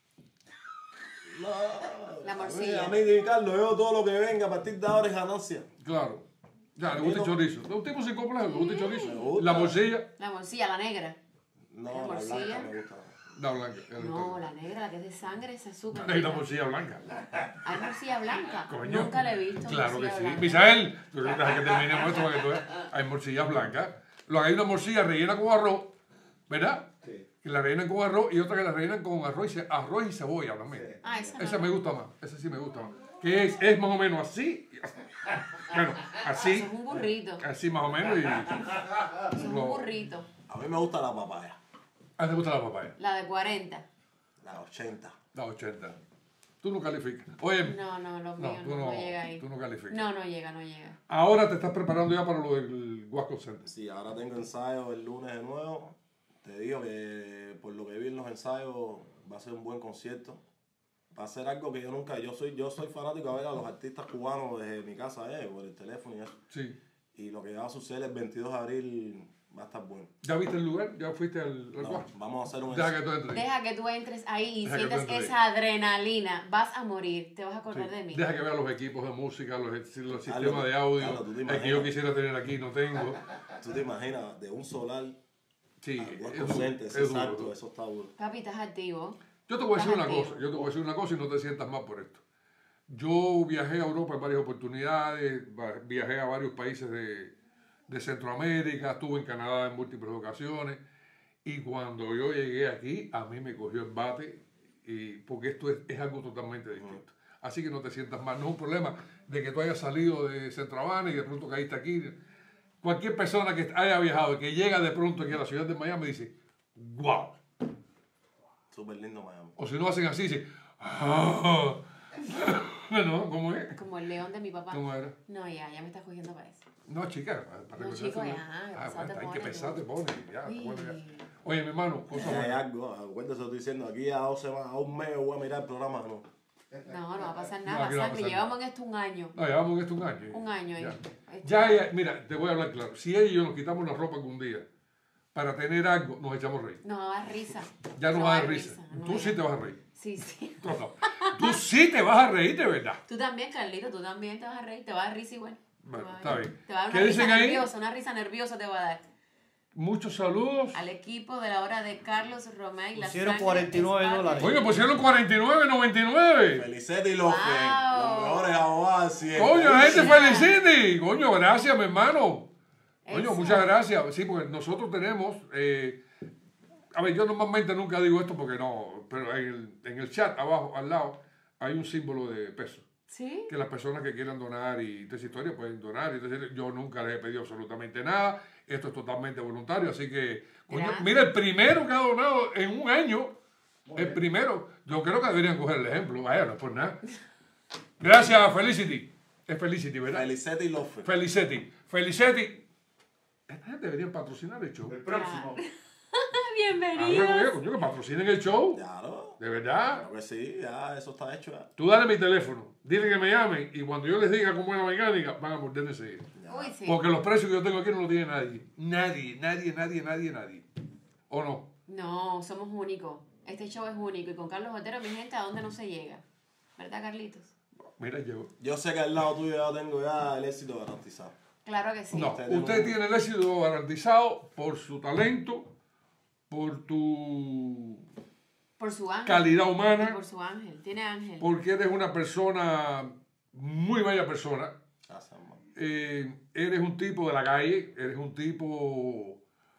La A mí, morcilla. a mí, Carlos, yo todo lo que venga a partir de ahora es ganancia. Claro. Ya, le gusta el chorizo. Es un tipo sin complejo, le gusta el chorizo. gusta. La morcilla, La morcilla, la negra. No, La la morcilla. blanca me gusta. la blanca. No, la negra, la que es de sangre, esa es súper Hay una rica. morcilla blanca. Hay morcilla blanca. Coño. Nunca la he visto. Claro que morcilla sí. blanca. Misael, tú deja que terminemos esto para que tú veas. Hay morcillas blancas. Luego hay una morcilla rellena con arroz, ¿verdad? Sí. Que la rellenan con arroz y otra que la rellenan con arroz y, ce- arroz y cebolla también. Ah, esa no. Esa me gusta más. Esa sí me gusta más. Que es, es más o menos así. Bueno, así. Eso es un burrito. Así más o menos. Y, Eso es un lo- burrito. A mí me gusta la papaya, ¿A ti te gusta la papaya? La de cuarenta. la ochenta. La ochenta. Tú no calificas. Oye, No, no, los No, míos tú no, no- no llega ahí. tú no calificas. No, no llega, no llega. ahora te estás preparando ya para lo del Guasco Center. Sí, ahora tengo ensayo el lunes de nuevo. Te digo que por lo que vi en los ensayos va a ser un buen concierto. Va a ser algo que yo nunca, yo soy, yo soy fanático a ver a los artistas cubanos desde mi casa, eh, por el teléfono y eso. Sí. Y lo que va a suceder el veintidós de abril va a estar bueno. ¿Ya viste el lugar? ¿Ya fuiste al, al No, Guasco? vamos a hacer un Deja ensayo. que tú entres. Deja que tú entres ahí y Deja que tú sientas entres esa adrenalina. Vas a morir. Te vas a acordar Sí. de mí. Deja que vea los equipos de música, los, los sistemas Carlos, de audio. Carlos, ¿tú te el que yo imaginas? quisiera tener aquí no tengo. ¿Tú te imaginas de un solar Sí, al es Guasco duro, Center, es ese duro. salto? Eso está duro. Papi, estás activo. Yo te voy a decir una Estás cosa, activo. yo te voy a decir una cosa y no te sientas mal por esto. Yo viajé a Europa en varias oportunidades, va- viajé a varios países de, de Centroamérica, estuve en Canadá en múltiples ocasiones y cuando yo llegué aquí, a mí me cogió el bate y, porque esto es, es algo totalmente distinto. Así que no te sientas mal, no es un problema de que tú hayas salido de Centro Habana y de pronto caíste aquí. Cualquier persona que haya viajado y que llega de pronto aquí a la ciudad de Miami dice, wow. Súper lindo Miami. O si no hacen así, dice, ah. No, ¿cómo es? Como el león de mi papá. ¿Cómo era? No, ya, ya me estás cogiendo para eso. No, chica, para No, recordarse, chico, ¿no? ya, Ah, pesado te bueno, hay que pone, pesar, tú. te pone. Ya, Uy. bueno, ya. Oye, mi hermano, cosa Hay buena. algo, acuérdate, estoy diciendo, aquí a dos semanas, a un mes voy a mirar el programa, ¿no? No, no va a pasar No, nada, aquí no va a sangre. pasar Llevamos en esto un año. No, llevamos en esto un año. Un año ahí. Ya. Esto- Ya, ya, mira, te voy a hablar claro. Si ella y yo nos quitamos la ropa algún día para tener algo, nos echamos a reír. No va a dar risa. Ya no, No vas a hay dar risa. no Tú hay- sí te vas a reír. Sí, sí. Tú no. Tú sí te vas a reír de verdad. Tú también, Carlito, tú también te vas a reír. Te va a dar risa igual. Bueno, Te va a está dar- bien. Te va a dar ¿Qué una dicen risa ahí? nerviosa, una risa nerviosa te va a dar. Muchos saludos. Al equipo de la hora de Carlos Romay. La Pusieron sangre cuarenta y nueve es parte- dólares. Coño, pusieron cuarenta y nueve noventa y nueve. Felicete y los que, los mejores abogados siempre. Coño, la gente Yeah. felicite. Coño, gracias, mi hermano. Coño, Eso. muchas gracias. Sí, porque nosotros tenemos. eh, a ver, yo normalmente nunca digo esto porque no. Pero en el, en el chat abajo, al lado, hay un símbolo de peso. ¿Sí? Que las personas que quieran donar y toda esa historia pueden donar. Y toda esa- yo nunca les he pedido absolutamente nada. Esto es totalmente voluntario. Así que, coño, Gracias. mira, el primero que ha donado en un año. El primero. Yo creo que deberían coger el ejemplo. Vaya, no es por nada. Gracias, Felicity. Es Felicity, ¿verdad? Felicete y los fe. Felicity. Felicity. Esta gente debería patrocinar el show. El próximo. Bienvenidos. Habla con ellos, que patrocinen el show. Claro. De verdad. Claro que sí, ya eso está hecho ya. Tú dale mi teléfono. Dile que me llamen. Y cuando yo les diga cómo es la mecánica, van a morder enseguida. Uy, sí. Porque los precios que yo tengo aquí no los tiene nadie. Nadie, nadie, nadie, nadie, nadie. ¿O no? No, somos únicos. Este show es único. Y con Carlos Otero, mi gente, ¿a dónde no se llega? ¿Verdad, Carlitos? Mira, llegó. Yo sé que al lado tuyo ya tengo ya el éxito garantizado. Claro que sí. No, usted tiene el éxito garantizado por su talento, por tu por su ángel, calidad humana, y por su ángel. Tiene ángel. Porque eres una persona, muy bella persona. Eh, eres un tipo de la calle, eres un tipo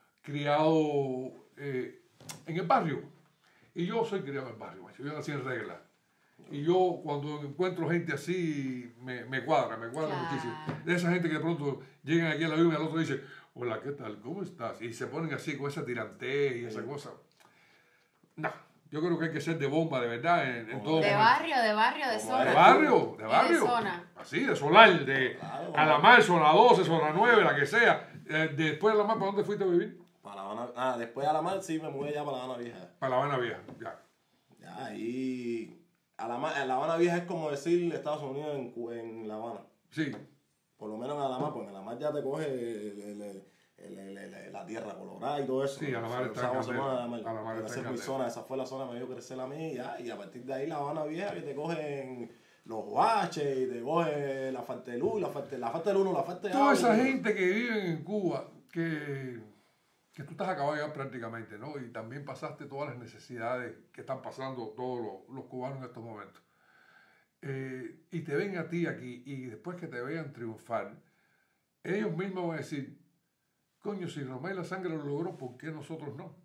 criado eh, en el barrio. Y yo soy criado en el barrio, yo nací en regla. Y yo cuando encuentro gente así, me, me cuadra, me cuadra Claro. muchísimo. De esa gente que de pronto llegan aquí a la Biblia y al otro dice, hola, ¿qué tal? ¿Cómo estás? Y se ponen así con esa tirantez y esa cosa. No, yo creo que hay que ser de bomba, de verdad, en, en todo De momento. barrio, de barrio, de zona. De barrio, de Y barrio. de zona. Así, de solar, de a la mar, zona doce, zona nueve, la que sea. Eh, después de la mar, ¿para dónde fuiste a vivir? Para La Habana, ah, después a la mar sí me mudé ya para La Habana Vieja. Para La Habana Vieja, ya. Ya, ahí... A la, Mar- a La Habana Vieja es como decir Estados Unidos en, Cu- en La Habana. Sí. Por lo menos en La Mar, porque en La Mar ya te coge el- el- el- el- el- el- la tierra colorada y todo eso. Sí, a La Mar O está sea, en vamos a candela. llamar a La Mar. A La Mar está Esa en fue mi candela. zona, esa fue la zona que me dio crecer a mí ya, y a partir de ahí La Habana Vieja que te cogen los guaches y te coge la falta de luz, la falta, la falta de luz, no, la falta de Toda agua. esa gente que vive en Cuba, que, que tú estás acabado ya prácticamente, ¿no? Y también pasaste todas las necesidades que están pasando todos los, los cubanos en estos momentos. Eh, y te ven a ti aquí y después que te vean triunfar, ellos mismos van a decir, coño, si Romay La Sangre lo logró, ¿por qué nosotros no?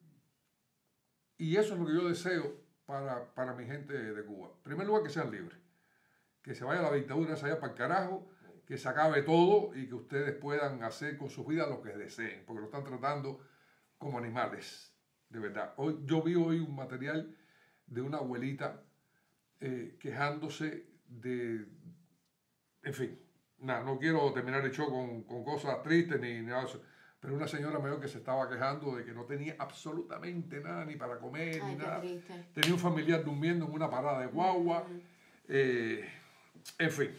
Y eso es lo que yo deseo para, para mi gente de Cuba. En primer lugar, que sean libres. Que se vaya la dictadura esa allá para el carajo, que se acabe todo y que ustedes puedan hacer con sus vidas lo que deseen, porque lo están tratando como animales, de verdad. Hoy, yo vi hoy un material de una abuelita eh, quejándose de... En fin, nada, no quiero terminar el show con, con cosas tristes ni nada de eso, pero una señora mayor que se estaba quejando de que no tenía absolutamente nada ni para comer Ay, ni qué nada. triste. Tenía un familiar durmiendo en una parada de guagua. Eh, en fin,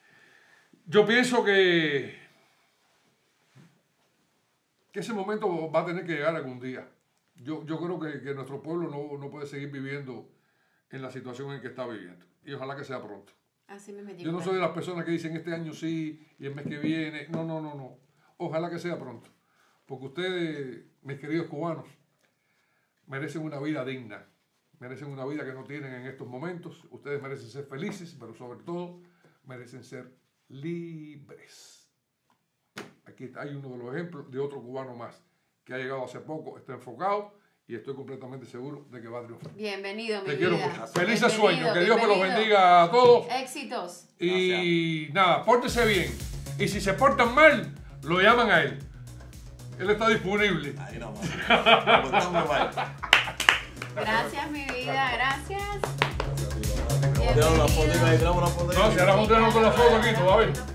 yo pienso que, que ese momento va a tener que llegar algún día. Yo, yo creo que, que nuestro pueblo no, no puede seguir viviendo en la situación en que está viviendo. Y ojalá que sea pronto. Así me metí. Yo no soy de las personas que dicen este año sí y el mes que viene. No, no, no, no. Ojalá que sea pronto. Porque ustedes, mis queridos cubanos, merecen una vida digna. Merecen una vida que no tienen en estos momentos. Ustedes merecen ser felices, pero sobre todo merecen ser libres. Aquí hay uno de los ejemplos de otro cubano más que ha llegado hace poco, está enfocado y estoy completamente seguro de que va a triunfar. Bienvenido, mi Te quiero vida. mucho. Felices Bienvenido, sueños. Que Dios me los bienvenido. bendiga a todos. Éxitos. Y nada, pórtese bien. Y si se portan mal, lo llaman a él. Él está disponible. Ahí nomás. Gracias, mi vida. Gracias. Vamos a tirar una foto y me grabo una foto. No, si ahora vamos a tener otra foto aquí, tú vas a ver.